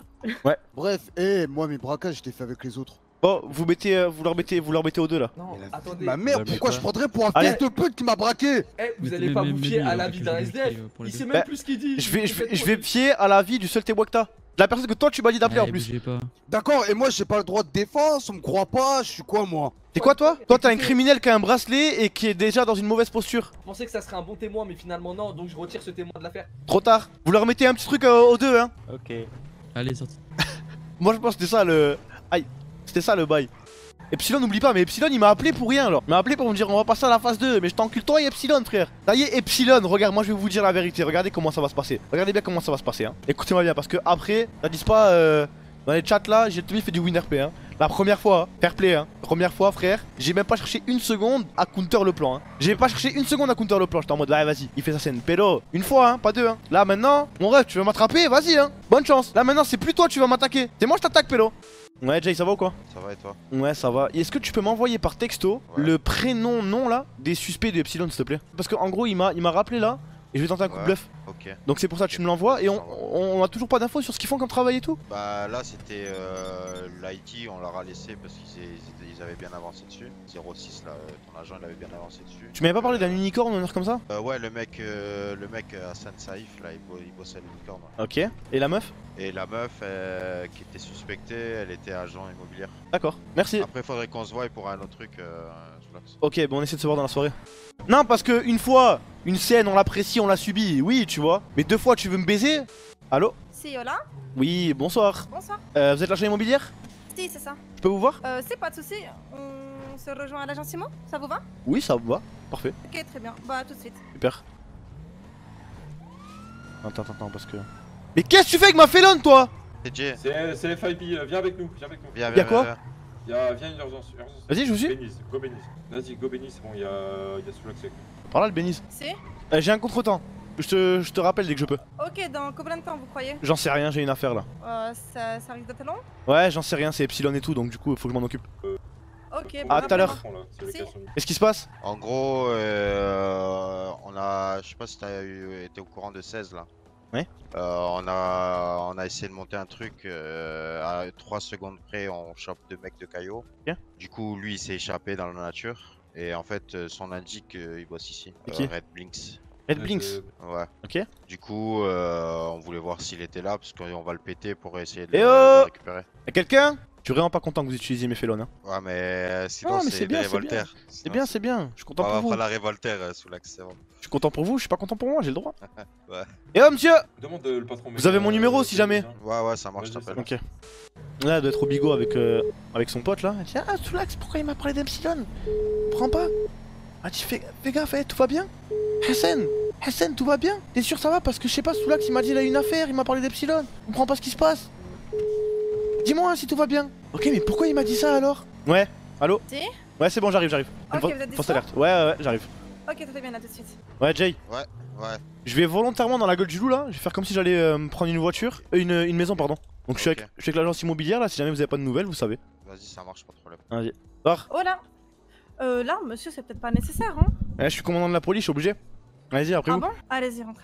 Bref, eh, moi, mes braquages, je t'ai fait avec les autres. Bon, vous mettez, euh, vous leur mettez, vous leur mettez aux deux là. Non, Mais la vie de attendez. ma mère, Bah, mais pourquoi quoi je prendrais pour un Allez. fils de pute qui m'a braqué? Eh, vous Mais- allez mais- pas mais- vous mais fier lui, à il la a vie quelque d'un chose S D de F. écrit, euh, pour les Il deux. sait Bah, même plus ce qu'il dit. Je vais, je vais, Faites je vais me pour fier à la vie du seul témoin que t'as. De la personne que toi tu m'as dit d'appeler en Ouais, plus. bougez pas. D'accord, et moi, j'ai pas le droit de défense, on me croit pas, je suis quoi, moi? C'est quoi toi? Toi t'as un Écoutez- criminel qui a un bracelet et qui est déjà dans une mauvaise posture. Je pensais que ça serait un bon témoin, mais finalement non, donc je retire ce témoin de l'affaire. Trop tard. Vous leur mettez un petit truc euh, aux deux hein. Ok. Allez, sorti. Moi je pense que c'était ça le... Aïe. C'était ça le bail. Epsilon n'oublie pas, mais Epsilon il m'a appelé pour rien alors. Il m'a appelé pour me dire on va passer à la phase deux. Mais je t'encule toi et Epsilon frère. Ça y est Epsilon, regarde moi je vais vous dire la vérité. Regardez comment ça va se passer. Regardez bien comment ça va se passer hein. Écoutez-moi bien parce que après, ça dise pas euh, dans les chats là, j'ai fait du win R P hein. La première fois, hein. Fair play hein. Première fois frère, j'ai même pas cherché une seconde à counter le plan hein. J'ai pas cherché une seconde à counter le plan. J'étais en mode ouais vas-y, il fait sa scène. Pélo, une fois hein, pas deux hein. Là maintenant, mon ref, tu veux m'attraper, vas-y hein. Bonne chance. Là maintenant c'est plus toi tu vas m'attaquer. C'est moi je t'attaque Pélo. Ouais Jay ça va ou quoi? Ça va et toi? Ouais ça va. Est-ce que tu peux m'envoyer par texto Ouais. le prénom nom là des suspects de Epsilon s'il te plaît? Parce qu'en gros il m'a il m'a rappelé là et je vais tenter un coup de Ouais. bluff. Ok. Donc c'est pour ça que tu me l'envoies et on, on, on a toujours pas d'infos sur ce qu'ils font comme travail et tout. Bah là c'était euh, l'I T, on leur a laissé parce qu'ils ils étaient- ils avaient bien avancé dessus. zéro six là, euh, ton agent il avait bien avancé dessus. Tu m'avais pas parlé d'un unicorne ou un truc comme ça? Euh, ouais le mec euh, le mec euh, Hassan Saïf là il, bo- il bossait à l'unicorne. Ouais. Ok. Et la meuf? Et la meuf euh, qui était suspectée, elle était agent immobilière. D'accord, merci. Après faudrait qu'on se voie pour un autre truc euh, Soulax. Ok bon on essaie de se voir dans la soirée. Non parce que une fois, une scène on l'apprécie, on l'a subit, oui tu vois. Mais deux fois tu veux me baiser? Allô? C'est Yola. Oui bonsoir. Bonsoir. Euh, vous êtes l'agent immobilière? Si, c'est ça. Je peux vous voir? Euh, c'est pas de soucis. On se rejoint à l'agence Imo. Ça vous va? Oui ça me va, parfait, Ok, très bien. Bah, à tout de suite. super. Attends attends attends parce que... Mais qu'est-ce que tu fais avec ma félonne toi? C'est Jay. C'est c'est F I P, euh, viens avec nous, viens avec nous. Viens, Y'a viens, quoi? viens, Y'a, viens, urgence, urgence. Vas-y, je vous suis. Bénise, go Bénise. Vas-y, go Bénise, c'est bon, y'a, y'a Soulax avec nous. Par là, le Bénise. Si. Euh, J'ai un contretemps. Je te, je te rappelle dès que je peux. Ok, dans combien de temps vous croyez? J'en sais rien, j'ai une affaire là. Euh, ça, ça risque d'être long? Ouais, j'en sais rien, c'est Epsilon et tout, donc du coup, faut que je m'en occupe. Ok, À tout à l'heure. Si. Qu'est-ce qui se passe? En gros, euh, on a. Je sais pas si t'as eu- été au courant de seize là. Ouais. Euh, on, a, on a essayé de monter un truc, euh, à trois secondes près, on chope deux mecs de Caillot. Ok. Du coup, lui il s'est échappé dans la nature. Et en fait, euh, son indique, euh, il bosse ici. C'est qui Red Blinks. Red Blinks. Ouais. Ok. Du coup, euh, on voulait voir s'il était là, parce qu'on va le péter pour essayer de, Eh le- de oh le récupérer. Y'a quelqu'un? Je suis vraiment pas content que vous utilisiez mes félons. Hein. Ouais, mais euh, sinon, Non, mais c'est c'est des bien, c'est bien. révoltaires. C'est bien, c'est bien. Je suis content On pour va vous. prendre la révoltaire euh, sous l'axe, c'est bon. Je suis content pour vous, je suis pas content pour moi, j'ai le droit. Ouais. Et oh monsieur! Demande euh, le patron. Vous avez mon numéro si jamais? Ouais, ouais, ça marche, je t'appelle. Ok. Là, elle doit être au bigot avec, euh, avec son pote là. Elle dit ah, Soulax, pourquoi il m'a parlé d'Epsilon? Prends pas. Elle dit fais, fais gaffe, eh, tout va bien? Hassan, Hassan, tout va bien? T'es sûr ça va? Parce que je sais pas, Soulax il m'a dit il a une affaire, il m'a parlé d'Epsilon. Je comprends pas ce qui se passe. Dis-moi hein, si tout va bien. Ok, mais pourquoi il m'a dit ça alors? Ouais, allô? Si. Ouais, c'est bon, j'arrive, j'arrive. Ok, Fausse- vous êtes fausse dispo? alerte. Ouais, ouais, ouais, j'arrive. Ok, très bien, à tout de suite. Ouais, Jay. Ouais, ouais. Je vais volontairement dans la gueule du loup là, je vais faire comme si j'allais euh, me prendre une voiture, euh, une, une maison pardon. Donc je suis avec, je suis avec l'agence immobilière là, si jamais vous avez pas de nouvelles, vous savez. Vas-y, ça marche, pas de problème. Vas-y. Par. Oh là Euh, là, monsieur, c'est peut-être pas nécessaire, hein? Ouais, je suis commandant de la police, je suis obligé. Vas-y, après Ah vous. bon? Allez-y, rentrez.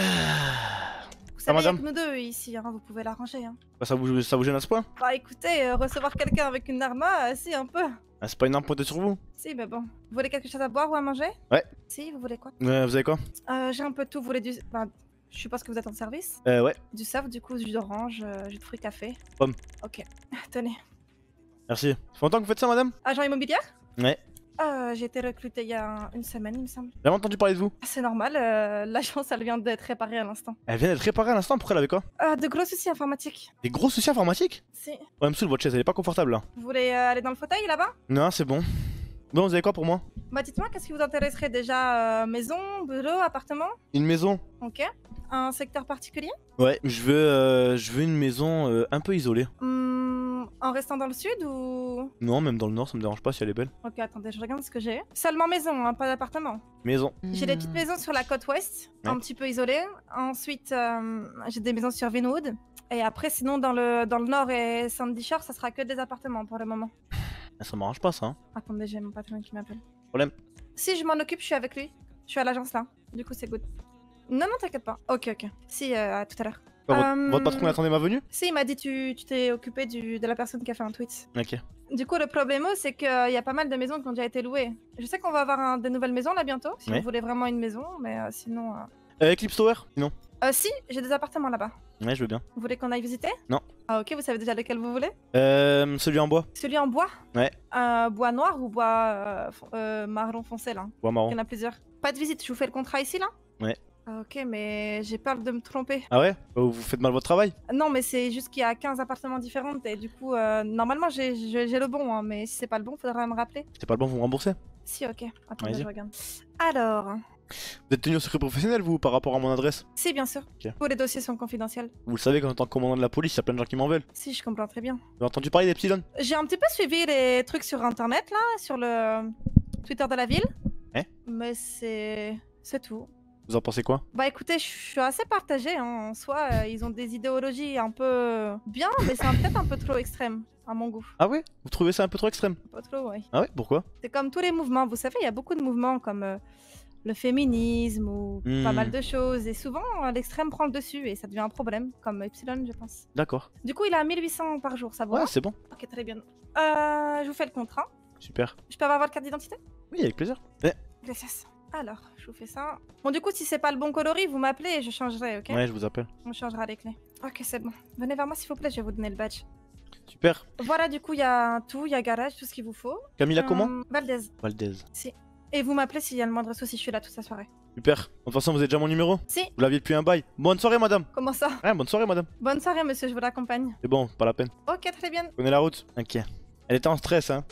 Vous Ça, savez, y'a madame que nous deux ici, hein, vous pouvez l'arranger, hein. Bah, ça, vous, ça vous gêne à ce point? Bah écoutez, euh, recevoir quelqu'un avec une arme, euh, si, un peu. Ah, c'est pas une arme pointée sur vous? Si, mais bon. Vous voulez quelque chose à boire ou à manger? Ouais. Si, vous voulez quoi? Euh, vous avez quoi? Euh, j'ai un peu de tout, vous voulez du... Bah, je suppose que vous êtes en service? Euh, ouais. Du soft, du coup, jus d'orange, euh, jus de fruits, café. Pomme. Ok. Tenez. Merci. Ça fait longtemps que vous faites ça, madame? Agent immobilier? Ouais. Euh, j'ai été recrutée il y a un- une semaine, il me semble. J'ai jamais entendu parler de vous. C'est normal, euh, l'agence, elle vient d'être réparée à l'instant. Elle vient d'être réparée à l'instant, pourquoi elle avait quoi? Euh, de gros soucis informatiques. Des gros soucis informatiques? Si. Ouais, monsieur, votre chaise elle est pas confortable là. Vous voulez euh, aller dans le fauteuil là-bas? Non, c'est bon. Bon, vous avez quoi pour moi? Bah dites-moi, qu'est-ce qui vous intéresserait déjà? euh, Maison, bureau, appartement? Une maison? Ok. Un secteur particulier? Ouais, je veux, euh, je veux une maison euh, un peu isolée. Hmm, en restant dans le sud ou... Non, même dans le nord, ça me dérange pas si elle est belle. Ok, attendez, je regarde ce que j'ai. Seulement maison, hein, pas d'appartement. Maison. J'ai des petites maisons sur la côte ouest, Ouais. un petit peu isolées. Ensuite, euh, j'ai des maisons sur Vinwood. Et après, sinon, dans le, dans le nord et Sandy Shore, ça sera que des appartements pour le moment. Ça m'arrange pas ça. Hein. Attendez, j'ai mon patron qui m'appelle. Problème. Si, je m'en occupe, je suis avec lui. Je suis à l'agence là. Du coup, c'est good. Non, non, t'inquiète pas. Ok, ok. Si, euh, à tout à l'heure. Quoi, votre, Euh, votre patron il attendait ma venue? Si, il m'a dit tu tu t'es occupé du, de la personne qui a fait un tweet. Ok. Du coup, le problème, c'est qu'il y a pas mal de maisons qui ont déjà été louées. Je sais qu'on va avoir un- de nouvelles maisons là bientôt, si Ouais. vous voulez vraiment une maison, mais euh, sinon... Euh... Euh, Eclipse Tower? Sinon. Euh, si, j'ai des appartements là-bas. Ouais, je veux bien. Vous voulez qu'on aille visiter? Non. Ah ok, vous savez déjà lequel vous voulez? Euh, celui en bois. Celui en bois? Ouais. Euh, bois noir ou bois euh, fon- euh, marron foncé là? Bois marron. Il y en a plusieurs. Pas de visite, je vous fais le contrat ici là? Ouais. Ah, ok, mais j'ai peur de me tromper. Ah ouais? Euh, Vous faites mal votre travail? Non, mais c'est juste qu'il y a quinze appartements différents et du coup, euh, normalement j'ai j'ai- j'ai le bon, hein, mais si c'est pas le bon, faudra me rappeler. C'est pas le bon, vous me remboursez? Si, ok. Attendez, Vas-y. je regarde. Alors, Vous êtes tenu au secret professionnel vous par rapport à mon adresse? si, bien sûr. Ok. Tous les dossiers sont confidentiels. Vous le savez qu'en tant que commandant de la police, il y a plein de gens qui m'en veulent. Si, je comprends très bien. Vous avez entendu parler d'Epsilon? J'ai un petit peu suivi les trucs sur internet là, sur le Twitter de la ville. Hein? Mais c'est. C'est tout. Vous en pensez quoi? Bah écoutez, je suis assez partagée hein. En soi, euh, ils ont des idéologies un peu bien, mais c'est un- peut-être un peu trop extrême à mon goût. Ah ouais? Vous trouvez ça un peu trop extrême? Pas trop, oui. Ah ouais? Pourquoi? C'est comme tous les mouvements, vous savez, il y a beaucoup de mouvements comme euh, le féminisme ou Hmm. pas mal de choses, et souvent euh, l'extrême prend le dessus et ça devient un problème, comme Epsilon, je pense. D'accord. Du coup, il a mille huit cents par jour, ça va? Ouais, c'est bon. Ok, très bien. Euh, je vous fais le contrat. Super. Je peux avoir votre carte d'identité? Oui, avec plaisir. Eh, Gracias. Alors, je vous fais ça. Bon, du coup, si c'est pas le bon coloris, vous m'appelez et je changerai, ok? Ouais, je vous appelle. On changera les clés. Ok, c'est bon. Venez vers moi s'il vous plaît, je vais vous donner le badge. Super. Voilà, du coup, il y a tout, il y a garage, tout ce qu'il vous faut. Camilla, Euh, comment? Valdez. Valdez. Si. Et vous m'appelez s'il y a le moindre souci, je suis là toute la soirée. Super. De toute façon, vous avez déjà mon numéro? Si. Vous l'aviez depuis un bail. Bonne soirée, madame. Comment ça? Ouais, bonne soirée, madame. Bonne soirée, monsieur, je vous l'accompagne. C'est bon, pas la peine. Ok, très bien. Prenez la route. Ok. Elle était en stress, hein.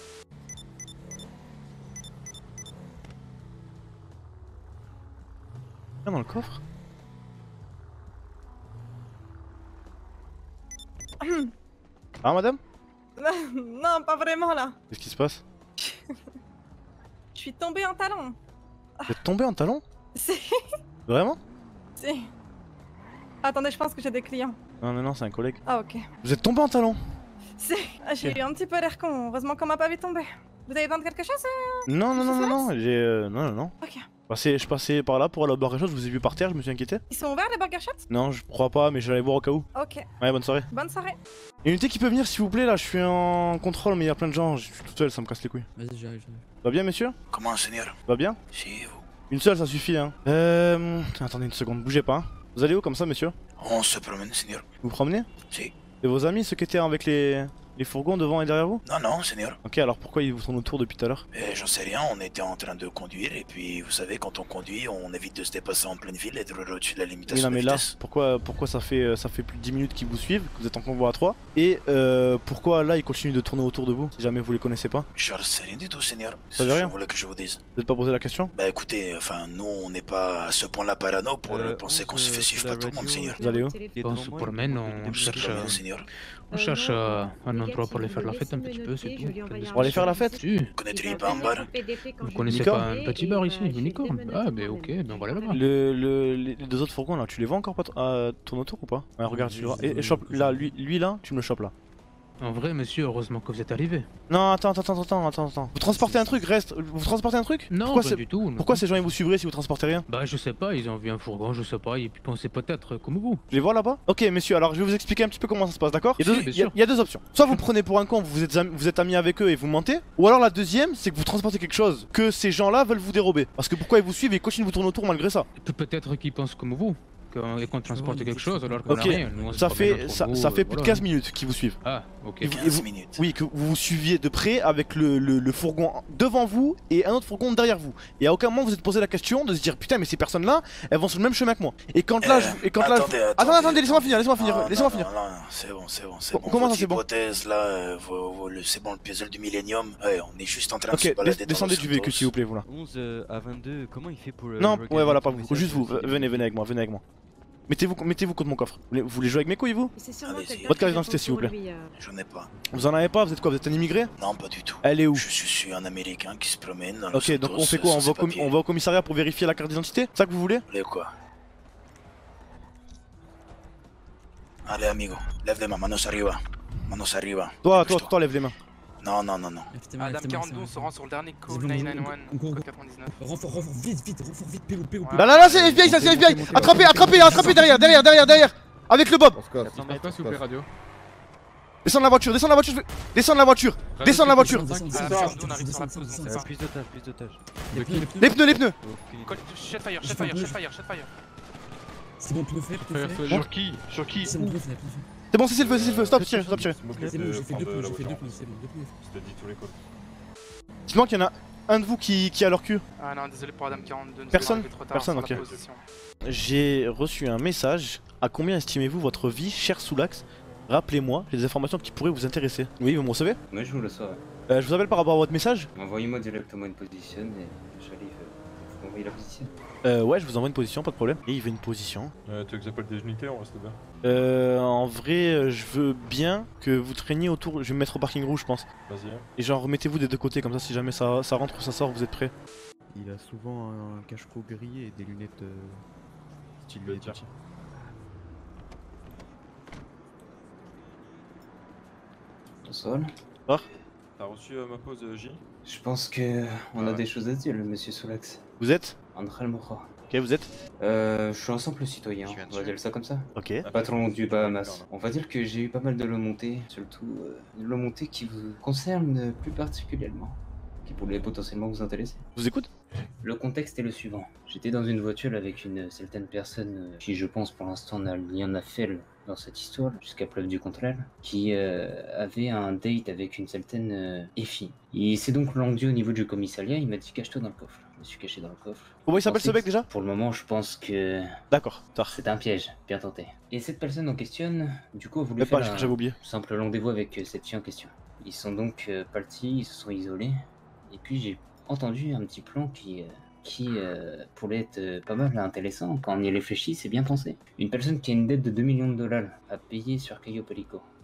Viens dans le coffre. Ah, madame? Non, pas vraiment là. Qu'est-ce qui se passe? Je suis tombée en talon. Vous êtes tombé en talon? Si. Vraiment? Si. Attendez, je pense que j'ai des clients. Non, non, non, c'est un collègue. Ah, ok. Vous êtes tombé en talon? Si. J'ai eu un petit peu l'air con. Heureusement qu'on m'a pas vu tomber. Vous avez besoin de quelque chose euh... Non, non, non, non, non, j'ai. Euh, non, non, non. Ok. Passé, je passais par là pour aller au Burger Shot, je vous ai vu par terre, je me suis inquiété. Ils sont ouverts les Burger Shots? Non, je crois pas, mais j'allais voir au cas où. Ok. Ouais, bonne soirée. Bonne soirée. Une unité qui peut venir s'il vous plaît, là, je suis en contrôle, mais il y a plein de gens, je suis tout seul, ça me casse les couilles. Vas-y, j'arrive, j'arrive. Va bien, monsieur? Comment, seigneur? Va bien? Si, vous. Une seule, ça suffit, hein. Euh. Attendez une seconde, bougez pas. Vous allez où comme ça, monsieur? On se promène, seigneur. Vous promenez? Si. Et vos amis, ceux qui étaient avec les. Les fourgons devant et derrière vous? Non, non, seigneur. Ok, alors pourquoi ils vous tournent autour depuis tout à l'heure? Eh, j'en sais rien, on était en train de conduire et puis vous savez, quand on conduit, on évite de se dépasser en pleine ville et de rouler au-dessus de la Oui, limitation non, de mais là, vitesse. pourquoi, pourquoi ça fait ça fait plus de dix minutes qu'ils vous suivent, que vous êtes en convoi à trois? Et euh, pourquoi là ils continuent de tourner autour de vous, si jamais vous les connaissez pas? Je sais rien du tout, seigneur. Ça veut Je rien? voulais que je vous dise. Vous n'êtes pas posé la question? Bah écoutez, enfin, nous, on n'est pas à ce point-là parano pour Euh, penser qu'on se onze, fait euh, suivre sur la par tout le monde, radio, seigneur. Vous allez où? On se promène, on cherche, promène, euh, seigneur. on cherche euh, un endroit pour aller faire la fête un petit peu, c'est tout. Pour aller faire la fête? Si. Connaîtriez pas un bar? Vous connaissez Licorne? pas un petit bar ici, Unicorn? Ah, bah ok, ben voilà là-bas. Le, le, les les deux autres fourgons là, tu les vois encore pas à tourner autour ou pas? Ouais, regarde, tu le vois. Et, et chope là, lui, lui là, tu me le chopes là. En vrai, monsieur, heureusement que vous êtes arrivé. Non, attends, attends, attends, attends, attends, attends. Vous transportez un truc, reste. Vous transportez un truc? Non, pourquoi pas c'est- du tout. non. Pourquoi ces gens ils vous suivraient si vous transportez rien? Bah je sais pas, ils ont vu un fourgon, je sais pas, et puis pensaient peut-être comme vous. Je les vois là-bas? Ok, messieurs, alors je vais vous expliquer un petit peu comment ça se passe, d'accord? Il y a Si, deux- bien il y a- sûr. il y a deux options. Soit vous prenez pour un con, vous êtes, ami, vous êtes amis avec eux et vous mentez. Ou alors la deuxième, c'est que vous transportez quelque chose que ces gens-là veulent vous dérober. Parce que pourquoi ils vous suivent et ils continuent de vous tourner autour malgré ça? Pe- Peut-être qu'ils pensent comme vous, qu'on- et qu'on transporte quelque chose alors qu'on Ok, a rien. Nous, on se ça promène fait, entre ça, nous, ça euh, fait plus de voilà. quinze minutes qu'ils vous suivent. Ah, ok. Et vous- et quinze vous- minutes. Oui, que vous vous suiviez de près avec le, le- le fourgon devant vous et un autre fourgon derrière vous. Et à aucun moment vous vous êtes posé la question de se dire putain mais ces personnes là elles vont sur le même chemin que moi. Et quand là Euh, je, et quand là je- attendez, attendez attendez, attendez laissez-moi finir laissez-moi finir Non, laissez-moi non, finir. Non, non, c'est bon, c'est bon, c'est Co- bon. comment ça, Votre c'est bon? hypothèse là, euh, vos- vos- le- c'est bon, le puzzle du millénium. Ouais, on est juste en train de Ok, se balader des- dans descendez le du véhicule Santos. s'il vous plaît vous là. onze euh, à vingt-deux, comment il fait pour le. Non regarder ouais voilà son pas vous, message juste vous, sur le venez venez avec moi venez avec moi. Mettez-vous mettez-vous contre mon coffre. Vous voulez, vous voulez jouer avec mes couilles vous? Allez-y. Votre carte d'identité s'il vous plaît. J'en ai pas. Vous en avez pas? Vous êtes quoi? Vous êtes un immigré? Non, pas du tout. Elle est où? Je suis, je suis un américain qui se promène dans le Ok donc Santos, on fait quoi? sans On va, ses au commi- papiers. on va au commissariat pour vérifier la carte d'identité? C'est ça que vous voulez? Vous voulez quoi? Allez, amigo, lève les mains, manos arriba. Manos arriba. Toi toi toi lève les mains. Non, non, non, non. Adam quarante-deux, on se rend sur le dernier code neuf cent quatre-vingt-onze, code quatre-vingt-dix-neuf. Renfort, renfort, vite, vite, renfort, vite, Pélo, Pélo, Pélo. Là là là c'est F B I ça c'est F B I. Attrapez attrapez attrapez derrière derrière derrière derrière. Avec le Bob. s'il vous plaît, radio. Descends de la voiture, descends de la voiture, je veux- descends de la voiture, descends de la voiture. Adam quarante-deux, on arrive sur la pause, on sait pas. Plus d'otages, plus d'otages. Les pneus, les pneus. Code- Shot fire, shot fire, shot fire, shot fire. C'est bon, pneu fait, pneu fait. Sur qui? Sur qui? C'est bon, pneu fait, pneu fait. C'est bon, cessez le feu, cessez le feu, stop, tirez, stop, tirez. C'est bon, j'ai fait deux pneus, j'ai fait deux pneus, c'est bon, deux pneus. Je te dis tous les codes. Dites-moi qu'il y en a un de vous qui, qui a leur cul. Ah non, désolé pour Adam quarante-deux. nous Personne sommes arrivés trop tard Personne, sur la ok. position. J'ai reçu un message. À combien estimez-vous votre vie, cher Soulax? Rappelez-moi les informations qui pourraient vous intéresser. Oui, vous me recevez? Moi je vous le saurai. Euh, je vous appelle par rapport à votre message. Envoyez-moi directement une position et j'arrive. euh, Vous m'envoyez la position. Euh, ouais, je vous envoie une position, pas de problème. Et il veut une position. Euh, tu veux que j'appelle des unités, on reste bien. Euh, en vrai, euh, je veux bien que vous traîniez autour. Je vais me mettre au parking rouge, je pense. Vas-y. Hein. Et genre, remettez-vous des deux côtés, comme ça, si jamais ça, ça rentre ou ça sort, vous êtes prêts. Il a souvent un cache-cou grillé et des lunettes euh, style Bah, tiens. Yeti. Bonsoir. Bonsoir. T'as reçu euh, ma pause euh, J? Je pense que on a Ouais. des choses à dire, le monsieur Soulax. Vous êtes? André Almoja. Ok, vous êtes? Euh, je suis un simple citoyen, Je viens on va dessus. dire ça comme ça. Ok. Patron du Bahamas. On va dire que j'ai eu pas mal de remontées, surtout euh, une remontée qui vous concerne plus particulièrement, qui pourrait potentiellement vous intéresser. Je vous écoute? Le contexte est le suivant. J'étais dans une voiture avec une certaine personne euh, qui, je pense, pour l'instant n'a rien à faire dans cette histoire, jusqu'à preuve du contraire, qui euh, avait un date avec une certaine euh, Effie. Il s'est donc rendu au niveau du commissariat, il m'a dit cache-toi dans le coffre. Je me suis caché dans le coffre. Comment il s'appelle ce Ensuite, mec déjà? Pour le moment, je pense que D'accord, tard. c'est un piège, bien tenté. Et cette personne en question, du coup, a voulu Mais pas, faire je- un j'avais oublié. simple rendez-vous avec euh, cette fille en question. Ils sont donc euh, partis, ils se sont isolés, et puis j'ai entendu un petit plan qui, euh, qui euh, pourrait être euh, pas mal intéressant. Quand on y réfléchit, c'est bien pensé. Une personne qui a une dette de deux millions de dollars à payer sur Cayo Perico.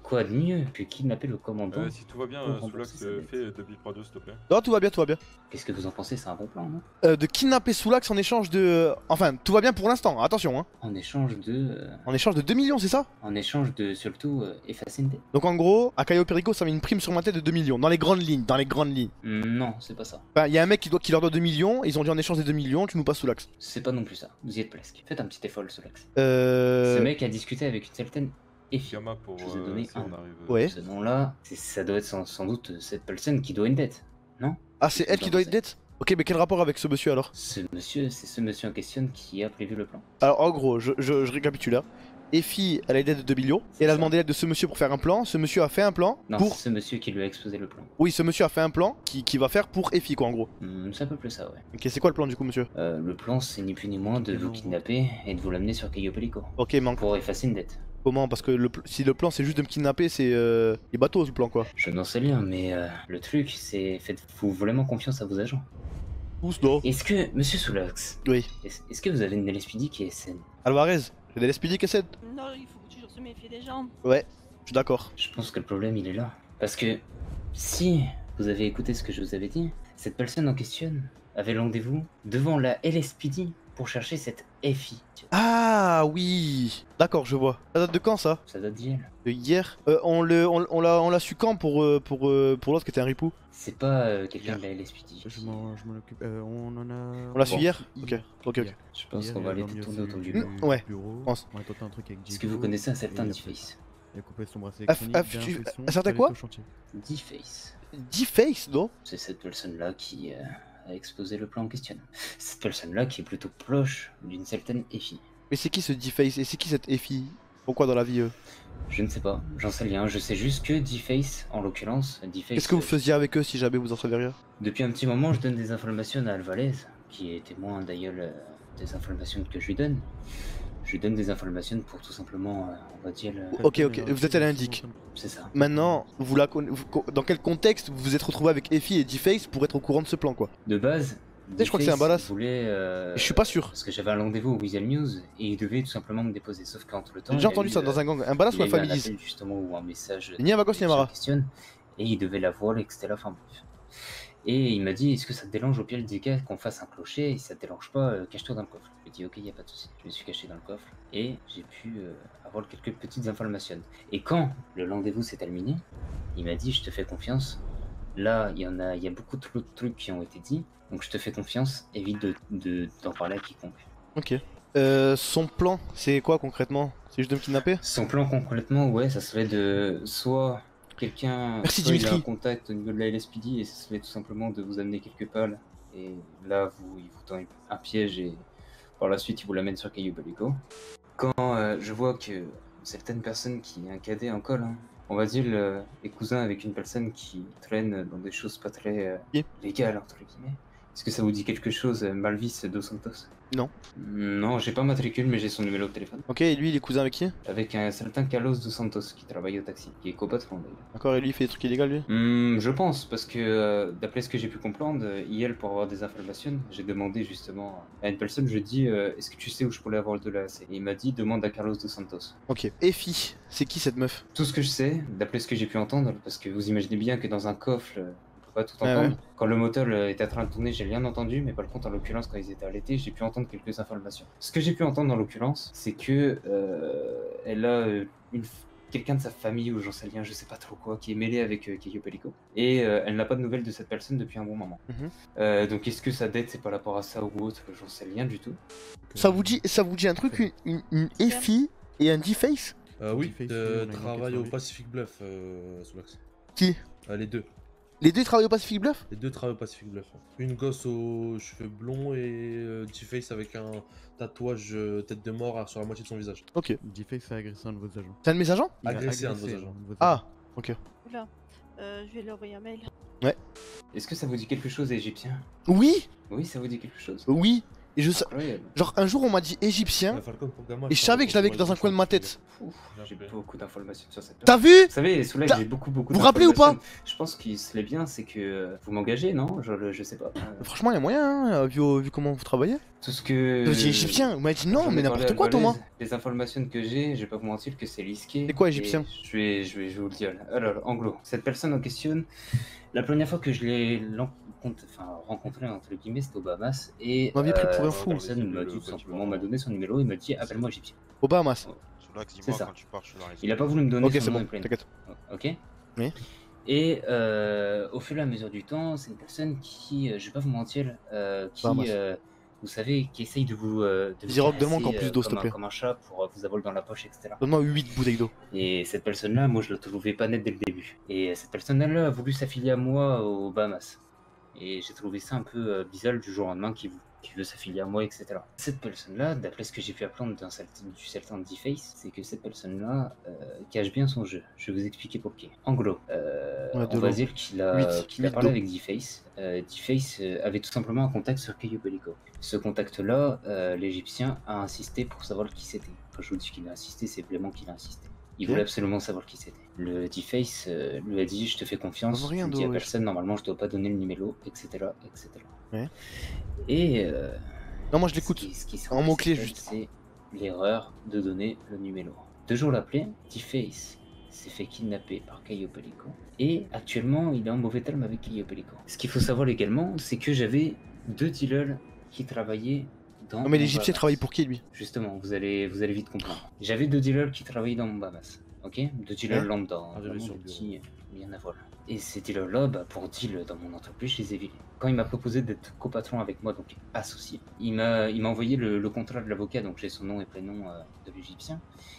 Quoi de mieux que kidnapper le commandant? Euh, si tout va bien, pour euh, remplacer Soulax, sa euh, dette? fais deux billes deux, s'il te plaît. Non, tout va bien, tout va bien. Qu'est-ce que vous en pensez? C'est un bon plan, non? Euh, de kidnapper Soulax en échange de... Enfin, tout va bien pour l'instant, attention hein. En échange de... euh, En échange de deux millions, c'est ça? En échange de, surtout, euh, effacer une dette. Donc en gros, à Cayo Perico, ça met une prime sur ma tête de deux millions. Dans les grandes lignes, dans les grandes lignes. Non, c'est pas ça. Enfin, y a un mec qui, doit, qui leur doit deux millions, ils ont dit en échange des deux millions, tu nous passes Soulax. C'est pas non plus ça. Vous y êtes presque. Faites un petit effort, Soulax. Euh... Ce mec a discuté avec une certaine Effie. Pour, Je vous ai euh, donné si un. on arrive, euh, Ouais. Ce nom-là, c'est- ça doit être sans, sans doute cette personne qui doit une dette, non? Ah, c'est elle qui doit être dette? Ok, mais quel rapport avec ce monsieur alors? Ce monsieur, c'est ce monsieur en question qui a prévu le plan. Alors en gros, je, je, je récapitule là. Effie, elle a une dette de deux millions, et elle a demandé l'aide de ce monsieur pour faire un plan. Ce monsieur a fait un plan Non, pour... c'est ce monsieur qui lui a exposé le plan. Oui, ce monsieur a fait un plan qui, qui va faire pour Effie quoi en gros. Hmm, c'est un peu plus ça, ouais. Ok, c'est quoi le plan du coup monsieur? Euh, le plan, c'est ni plus ni moins de vous kidnapper et de vous l'amener sur Cayo Perico. Ok, mais en- Pour effacer une dette. comment? Parce que le pl- si le plan c'est juste de me kidnapper, c'est euh, les bateaux le plan quoi. Je n'en sais rien, mais euh, le truc, c'est faites-vous vraiment confiance à vos agents. Tous non. Est-ce que, monsieur Soulax, Oui. est-ce est-ce que vous avez une L S P D qui est saine? Alvarez, j'ai des L S P D qui essaient. Non, il faut toujours se méfier des gens. Ouais, je suis d'accord. Je pense que le problème, il est là. Parce que si vous avez écouté ce que je vous avais dit, cette personne en question avait rendez-vous devant la L S P D pour chercher cette Effie. Ah oui, d'accord, je vois. Ça date de quand ça? Ça date d'hier. De hier. Euh, on le, on, on l'a, on l'a su quand pour euh, pour euh, pour l'autre qui était un ripou? C'est pas euh, quelqu'un de la L S P D. Je m'en je m'en occupe. Euh, on en a. On l'a su Bon. hier? Ok, ok, ok. Je pense Hier, qu'on il va a aller dormi tourner au autour du du bureau. Ouais, bureau. je pense. On a tenté un truc avec Est-ce que vous Jigo, connaissez un et certain il a fait- D-Face? Il a coupé son bracelet Ah, électronique. ah, j'ai tu- l'impression un certain qu'il quoi? était au chantier. D-Face. D-Face, non? C'est cette personne-là qui euh, a exposé le plan en question. Cette personne-là qui est plutôt proche d'une certaine Effie. Mais c'est qui ce D-Face et c'est qui cette Effie? Pourquoi dans la vie eux? Je ne sais pas, j'en sais rien. Je sais juste que D-Face, en l'occurrence, D-Face. Qu'est-ce que vous euh, faisiez avec eux si jamais vous en savez rien? Depuis un petit moment, je donne des informations à Alvarez, qui est témoin d'ailleurs euh, des informations que je lui donne. Je lui donne des informations pour tout simplement, euh, on va dire... le- Ok, ok, vous êtes à l'indique. C'est ça. Maintenant, vous la conna- vous- dans quel contexte vous vous êtes retrouvé avec Effie et D-Face pour être au courant de ce plan quoi? De base, Tu sais, je crois que c'est un D-Face badass. voulait, euh, Je suis pas sûr. Parce que j'avais un rendez-vous au Weasel News et il devait tout simplement me déposer. Sauf qu'entre le temps. J'ai déjà il y a entendu eu, ça euh, dans un gang. Un badass il ou y un a eu un familise? appel, justement, ou un message. Ni un Vagos, ni un Mara. questionne, et il devait la voir, et cetera. Enfin bref. Et il m'a dit, est-ce que ça te dérange au pire du cas qu'on fasse un clocher? Et si ça te dérange pas, euh, cache-toi dans le coffre. Je lui ai dit, ok, y a pas de souci. Je me suis caché dans le coffre et j'ai pu euh, avoir quelques petites informations. Et quand le rendez-vous s'est terminé, il m'a dit, je te fais confiance. Là, il y en a, il y a beaucoup trop de trucs qui ont été dit, donc je te fais confiance. Évite de, de, d'en parler à quiconque. Ok. Euh, son plan, c'est quoi concrètement? C'est juste de me kidnapper? Son plan concrètement, ouais, ça serait de soit quelqu'un, Merci, soit il a Dimitri. un contact au niveau de la L S P D et ça serait tout simplement de vous amener quelque part et là vous, il vous tend un piège et par la suite il vous l'amène sur Cayo Perico. Quand euh, je vois que certaines personnes qui un cadet en col, hein, on va dire le, les cousins avec une personne qui traîne dans des choses pas très euh, Yeah. légales entre guillemets. Est-ce que ça vous dit quelque chose, euh, Malvis Dos Santos? Non. Non, j'ai pas matricule, mais j'ai son numéro de téléphone. Ok, et lui il est cousin avec qui? Avec un certain Carlos Dos Santos qui travaille au taxi, qui est copatron d'ailleurs. D'accord, et lui il fait des trucs illégaux lui? Hmm, je pense, parce que euh, d'après ce que j'ai pu comprendre, euh, hier pour avoir des informations, j'ai demandé justement à une personne, je dis euh, est-ce que tu sais où je pourrais avoir de la A C? Et il m'a dit demande à Carlos Dos Santos. Ok. Effie, c'est qui cette meuf? Tout ce que je sais, d'après ce que j'ai pu entendre, parce que vous imaginez bien que dans un coffre, euh, on peut pas tout Ouais, entendre. ouais. Quand le moteur euh, était en train de tourner, j'ai rien entendu, mais par contre, en l'occurrence, quand ils étaient arrêtés, j'ai pu entendre quelques informations. Ce que j'ai pu entendre en l'occurrence, c'est que euh, elle a euh, une f- quelqu'un de sa famille ou j'en sais rien, je sais pas trop quoi, qui est mêlé avec euh, Cayo Perico. Et euh, elle n'a pas de nouvelles de cette personne depuis un bon moment. Mhm. Euh, donc est-ce que sa dette c'est par rapport à ça ou autre, j'en sais rien du tout. Ça vous dit, ça vous dit un truc, une, une, une Effie et un D-Face? Euh, oui, Face, euh, on a une travaille enquête au sur lui. Pacific Bluff, euh, Soulax. Qui? Euh, les deux. Les deux travaillent au Pacific Bluff? Les deux travaillent au Pacific Bluff. Une gosse aux cheveux blonds et euh, D-Face avec un tatouage euh, tête de mort sur la moitié de son visage. Ok. D-Face a agressé un de vos agents. C'est un de mes agents? Il a Agressé un de vos agressé agents. un de vos Ah, ok. Oula, euh, je vais lui envoyer un mail. Ouais. Est-ce que ça vous dit quelque chose, égyptien? Oui? Oui, ça vous dit quelque chose? Oui. Et je sais... Incroyable. Genre un jour on m'a dit égyptien, Ouais, Falcon pour gamin, et je savais que je l'avais dans un coin de ma tête. J'ai beaucoup d'informations sur cette T'as personne. vu? Vous savez, Soulax, T'as- j'ai beaucoup, beaucoup Vous vous rappelez ou pas? d'informations. Je pense qu'il serait bien, c'est que euh, vous m'engagez, non? Genre, je sais pas. Euh, Franchement, il y a moyen, hein, vu, vu comment vous travaillez. Tout ce que. J'ai égyptien, vous m'avez dit non, j'en ai mais parlé n'importe à quoi, Alvarez. Thomas. Les informations que j'ai, je vais pas vous mentir que c'est risqué. C'est quoi, et égyptien? je vais, je, vais, je vais vous le dire. Alors, en gros, cette personne en question, la première fois que je l'ai enfin, rencontré, entre guillemets, c'était au Bahamas. Et On m'avait pris pour un euh, fou. cette personne m'a dit tout simplement, m'a donné son numéro, il m'a dit appelle-moi égyptien. Au Bahamas. C'est ça. Il a pas voulu me donner Ok, son c'est nom bon, et prénom. t'inquiète. Ok. Oui. Et euh, au fur et à mesure du temps, c'est une personne qui, euh, je vais pas vous mentir, euh, qui, Bahamas. euh, vous savez, qui essaye de vous, euh, de vous Ziroc, donne-moi caresser, encore plus euh, d'eau, s'il te comme un- plaît. comme un chat pour euh, vous avoir dans la poche, et cetera. Donne-moi huit bouteilles d'eau. Et cette personne-là, moi, je la trouvais pas nette dès le début. Et cette personne-là a voulu s'affilier à moi aux Bahamas. Et j'ai trouvé ça un peu euh, bizarre du jour au lendemain qui, vou- qui veut s'affilier à moi, et cetera. Cette personne-là, d'après ce que j'ai pu apprendre d'un certain- du certain D-Face, c'est que cette personne-là euh, cache bien son jeu. Je vais vous expliquer pour qui. En gros, euh, Ouais, de on va l'eau. dire qu'il a, Huit, qu'il a huit parlé d'eau. avec D-Face. Euh, D-Face euh, avait tout simplement un contact sur Cayo Perico. Ce contact-là, euh, l'Égyptien a insisté pour savoir qui c'était. Quand je vous dis qu'il a insisté, c'est vraiment qu'il a insisté. Il Ok. voulait absolument savoir qui c'était. Le D-Face euh, lui a dit je te fais confiance, Donne rien tu le dis à d'eau, wesh. personne, normalement je dois pas donner le numéro, et cetera et cetera. Ouais. Et euh, Non, moi je l'écoute. ce qui- ce qui se En passe, mots-clés, en fait, juste. c'est l'erreur de donner le numéro. Deux jours après, D-Face s'est fait kidnapper par Cayo Perico et actuellement il est en mauvais terme avec Cayo Perico. Ce qu'il faut savoir également, c'est que j'avais deux dealers qui travaillaient dans Non, mais mon l'Égyptien Bahamas. travaille pour qui, lui? Justement, vous allez, vous allez vite comprendre. J'avais deux dealers qui travaillaient dans mon Bahamas, ok? Deux dealers Ouais. lambda, Ah, j'avais vraiment sur des le bureau. petits, rien à voir. Et ces dealers-là, bah, pour deal dans mon entreprise, je les ai virés. Quand il m'a proposé d'être copatron avec moi, donc associé, il m'a il m'a envoyé le, le contrat de l'avocat, donc j'ai son nom et prénom euh, de l'Égyptien.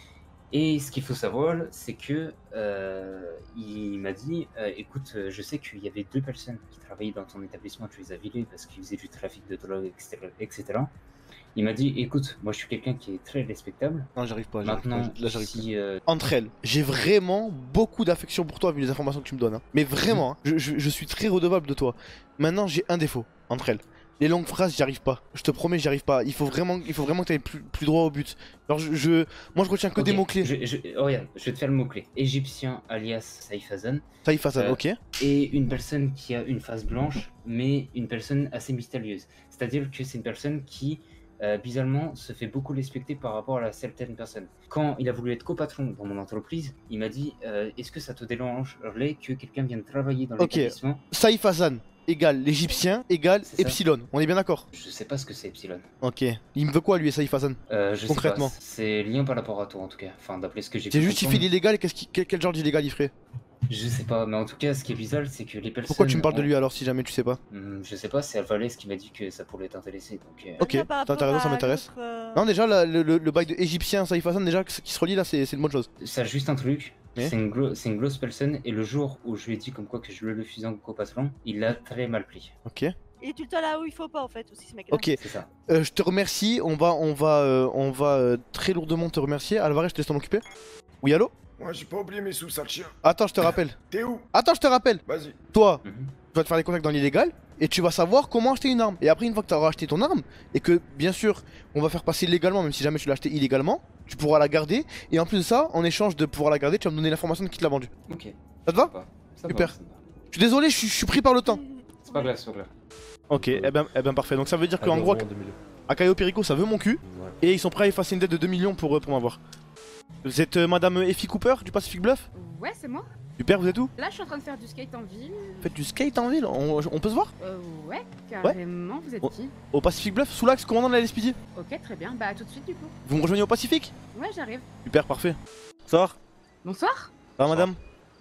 Et ce qu'il faut savoir, c'est que euh, il m'a dit, euh, écoute, euh, je sais qu'il y avait deux personnes qui travaillaient dans ton établissement, tu les as virées parce qu'ils faisaient du trafic de drogue, et cetera, et cetera. Il m'a dit, écoute, moi je suis quelqu'un qui est très respectable. Non, j'arrive pas. j'arrive Maintenant, pas, là, j'arrive si, euh, Entre elles, j'ai vraiment beaucoup d'affection pour toi vu les informations que tu me donnes. hein. Mais vraiment, hein, je, je- je suis très redevable de toi. Maintenant, j'ai un défaut entre elles. Les longues phrases, j'y arrive pas. Je te promets, j'y arrive pas. Il faut vraiment, il faut vraiment que tu ailles plus, plus droit au but. Alors, je, je- moi, je retiens que des ok, mots-clés. Je, je- oh, regarde, je vais te faire le mot-clé. Égyptien alias Saïf Hassan. Saïf Hassan, Euh, ok. Et une personne qui a une face blanche, mais une personne assez mystérieuse. C'est-à-dire que c'est une personne qui, euh, bizarrement, se fait beaucoup respecter par rapport à certaines personnes. Quand il a voulu être copatron dans mon entreprise, il m'a dit euh, est-ce que ça te dérangerait que quelqu'un vienne travailler dans Ok. l'établissement? Saïf Hassan égale l'Égyptien égale C'est ça. Epsilon. On est bien d'accord? Je sais pas ce que c'est Epsilon. Ok. Il me veut quoi, lui, Saïf Hassan? Euh, je Concrètement. sais pas. C'est lié par rapport à toi en tout cas. Enfin, d'après ce que j'ai C'est pu juste, il fait comprendre. l'illégal et qu'est-ce qu'il- quel, quel genre d'illégal il ferait? Je sais pas, mais en tout cas, ce qui est bizarre, c'est que les personnes. Pourquoi tu me parles de ont- lui alors si jamais tu sais pas? Hmm, Je sais pas, c'est Alvarez qui m'a dit que ça pourrait t'intéresser. Donc, euh, Ok, t'as t'as raison, ça m'intéresse. Non, déjà, la- le, le, le bail de égyptien Saïf Hassan, déjà, qui se relie là, c'est c'est une bonne chose. Ça, juste un truc. Mais C'est une, gro- c'est une grosse personne, et le jour où je lui ai dit comme quoi que je le refusais en copatron, il l'a très mal pris. Ok. Et tu le tas là où il faut pas en fait aussi ce mec-là. Ok. C'est ça. Euh, je te remercie. On va, on va, euh, on va euh, très lourdement te remercier. Alvarez, je te laisse t'en occuper. Oui, allô? Moi, j'ai pas oublié mes sous, sale chien. Attends, je te rappelle. T'es où? Attends, je te rappelle. Vas-y. Toi, Mhm. tu vas te faire des contacts dans l'illégal et tu vas savoir comment acheter une arme. Et après, une fois que tu auras acheté ton arme et que, bien sûr, on va faire passer légalement, même si jamais tu l'as acheté illégalement, tu pourras la garder. Et en plus de ça, en échange de pouvoir la garder, tu vas me donner l'information de qui te l'a vendue. Ok. Ça te va? Ça va, Super. ça va. Je suis désolé, je suis- je suis pris par le temps. C'est pas grave, c'est pas grave. Ok, eh ben, eh ben parfait. Donc ça veut dire Ah, qu'en bon, gros, bon, deux millions. à Cayo Perico, ça veut mon cul. Ouais. Et ils sont prêts à effacer une dette de deux millions pour, euh, pour m'avoir. Vous êtes euh, madame Effie Cooper du Pacific Bluff? Ouais, c'est moi. Super, vous êtes où? Là, je suis en train de faire du skate en ville. Vous faites du skate en ville? On, on peut se voir? Euh, ouais, carrément. Vous êtes Oh. qui? Au Pacific Bluff, sous l'axe, commandant de la L S P D. Ok, très bien. Bah, à tout de suite, du coup. Vous me rejoignez au Pacifique? Ouais, j'arrive. Super, parfait. Bonsoir. Bonsoir. Ça va, madame?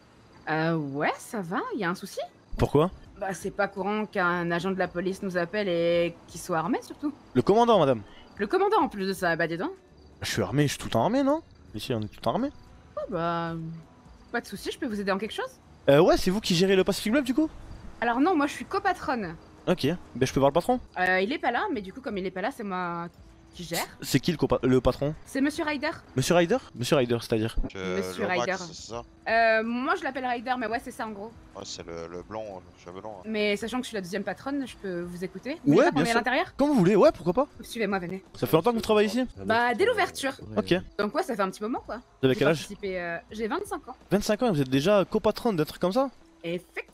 Euh, ouais, ça va. Y a un souci? Pourquoi? Bah, c'est pas courant qu'un agent de la police nous appelle et qu'il soit armé, surtout. Le commandant, madame. Le commandant, en plus de ça, bah, dis donc. Je suis armé, je suis tout le temps armé, non? Ici, on est tout le temps armé. Oh, bah. Pas de souci, je peux vous aider en quelque chose? Euh, ouais, c'est vous qui gérez le Pacific Bluff, du coup? Alors, non, moi, je suis copatronne. Ok, ben je peux voir le patron. Euh, il est pas là, mais du coup, comme il est pas là, c'est moi qui gère. C'est qui le, copa- le patron? C'est Monsieur Ryder. Monsieur Ryder? Monsieur Ryder, c'est-à-dire? Monsieur Ryder. C'est ça? Euh, moi, je l'appelle Ryder, mais ouais, c'est ça en gros. Ouais, c'est le, le blond, le cheveu long. hein. Mais sachant que je suis la deuxième patronne, je peux vous écouter. Vous Ouais, voulez pas qu'on bien aille à sûr. l'intérieur? Comme vous voulez, ouais, pourquoi pas? Suivez-moi, venez. Ça fait longtemps que vous travaillez ici? Bah, dès l'ouverture. Ok. Donc, ouais, ça fait un petit moment quoi. Vous avez J'ai quel âge? participé, euh, J'ai vingt-cinq ans. vingt-cinq ans et vous êtes déjà copatronne d'un truc comme ça? Effectivement.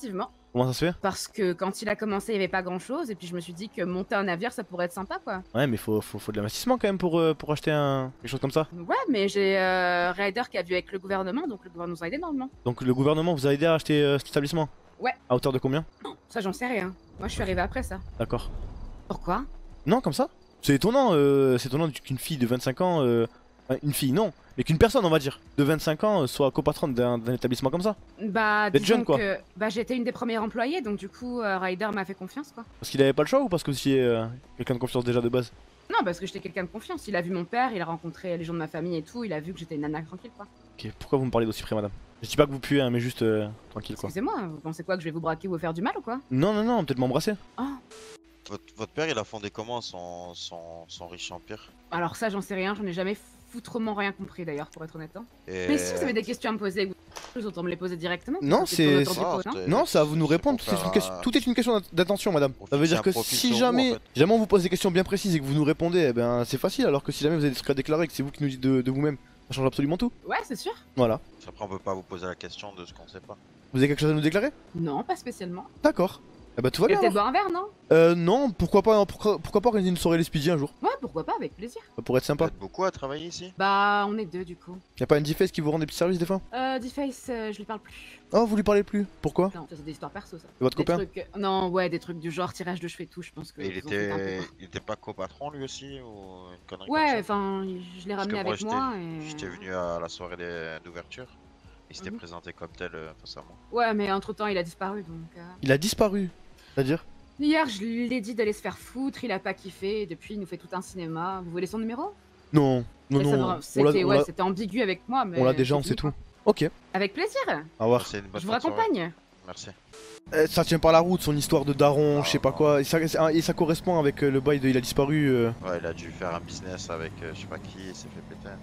Comment ça se fait? Parce que quand il a commencé, il y avait pas grand chose, et puis je me suis dit que monter un navire, ça pourrait être sympa quoi. Ouais, mais faut, faut, faut de l'investissement quand même pour, euh, pour acheter un... quelque chose comme ça. Ouais, mais j'ai euh, Ryder qui a vu avec le gouvernement, donc le gouvernement nous a aidé normalement. Donc le gouvernement vous a aidé à acheter euh, cet établissement? Ouais. À hauteur de combien? Ça, j'en sais rien. Moi, je suis arrivé après ça. D'accord. Pourquoi? Non, comme ça? C'est étonnant, euh, c'est étonnant qu'une fille de vingt-cinq ans, euh, enfin, une fille non, mais qu'une personne on va dire, de vingt-cinq ans euh, soit copatronne d'un d'un établissement comme ça. Bah, D'être disons jeune, quoi. que bah, j'étais une des premières employées, donc du coup, euh, Ryder m'a fait confiance quoi. Parce qu'il avait pas le choix ou parce que c'est euh, quelqu'un de confiance déjà de base? Non, parce que j'étais quelqu'un de confiance. Il a vu mon père, il a rencontré les gens de ma famille et tout, il a vu que j'étais une nana tranquille quoi. Ok, pourquoi vous me parlez d'aussi près madame? Je dis pas que vous puez hein, mais juste euh, tranquille quoi. Excusez-moi, vous pensez quoi, que je vais vous braquer ou vous faire du mal ou quoi? Non non non, peut-être m'embrasser. Oh. Votre, votre père, il a fondé comment son, son, son riche empire? Alors ça, j'en sais rien, j'en ai jamais foutrement rien compris d'ailleurs, pour être honnête. Hein. Et... Mais si vous avez des questions à me poser, vous autant me les poser directement. Non, c'est. Non, Non, c'est à vous nous répondre. Tout est une question, tout est une question d'attention, madame. Ça veut dire que si jamais, jamais on vous pose des questions bien précises et que vous nous répondez, eh ben c'est facile. Alors que si jamais vous avez des trucs à déclarer et que c'est vous qui nous dites de, de vous-même, ça change absolument tout. Ouais, c'est sûr. Voilà. Après, on peut pas vous poser la question de ce qu'on sait pas. Vous avez quelque chose à nous déclarer? Non, pas spécialement. D'accord. Eh bah tout va bien. Peut-être boire un verre, non? Euh non, pourquoi pas, pourquoi, pourquoi pas organiser une soirée lesbidien un jour? Ouais, pourquoi pas, avec plaisir. Ça pourrait être sympa. Vous êtes beaucoup à travailler ici? Bah, on est deux du coup. Y'a pas une D-Face qui vous rend des petits services des fois? Euh, D-Face, euh, je lui parle plus. Oh, vous lui parlez plus? Pourquoi? Non, ça c'est des histoires perso ça. C'est votre Des copain? trucs- Non, ouais, des trucs du genre tirage de cheveux et tout, je pense que. Et il ils ont fait un peu, était, quoi. il était pas copatron lui aussi ou une connerie Ouais, comme ça? enfin, je l'ai Parce que ramené avec j'étais- moi et. J'étais venu à la soirée des- d'ouverture. Il s'était Mhm. présenté comme tel euh, face à moi. Ouais, mais entre temps, il a disparu donc. euh, Il a disparu. C'est-à-dire? Hier, je lui ai dit d'aller se faire foutre, il a pas kiffé, et depuis, il nous fait tout un cinéma. Vous voulez son numéro? Non, non, Et ça non. va- on l'a- C'était on ouais, l'a- c'était ambigu avec moi, mais. on l'a déjà, on c'est sait fini, tout. Ok. Avec plaisir. Au revoir. C'est une bonne Je vous fin de soirée. raccompagne. Merci. Euh, ça tient par la route, son histoire de daron, je sais pas quoi. Et ça, et ça correspond avec euh, le bail de il a disparu. euh. Ouais, il a dû faire un business avec euh, je sais pas qui, il s'est fait péter.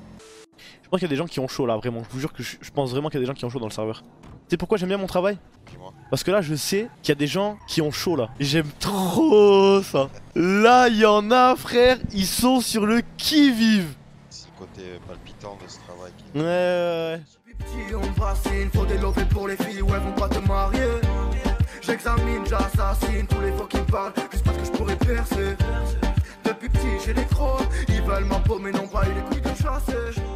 Je pense qu'il y a des gens qui ont chaud là, vraiment. Je vous jure que je, je pense vraiment qu'il y a des gens qui ont chaud dans le serveur. Tu sais pourquoi j'aime bien mon travail? Dis-moi. Parce que là, je sais qu'il y a des gens qui ont chaud là. J'aime trop ça. Là, il y en a, frère, ils sont sur le qui-vive. C'est le côté euh, palpitant de ce travail qui. Ouais, ouais, ouais. Petit, on me fascine, faut des lovés pour les filles, ouais, vont pas te marier. J'examine, j'assassine tous les fois qui me parlent, juste parce que je pourrais percer. Depuis petit, j'ai les crocs, ils veulent ma peau, mais non pas eu les couilles de chasser.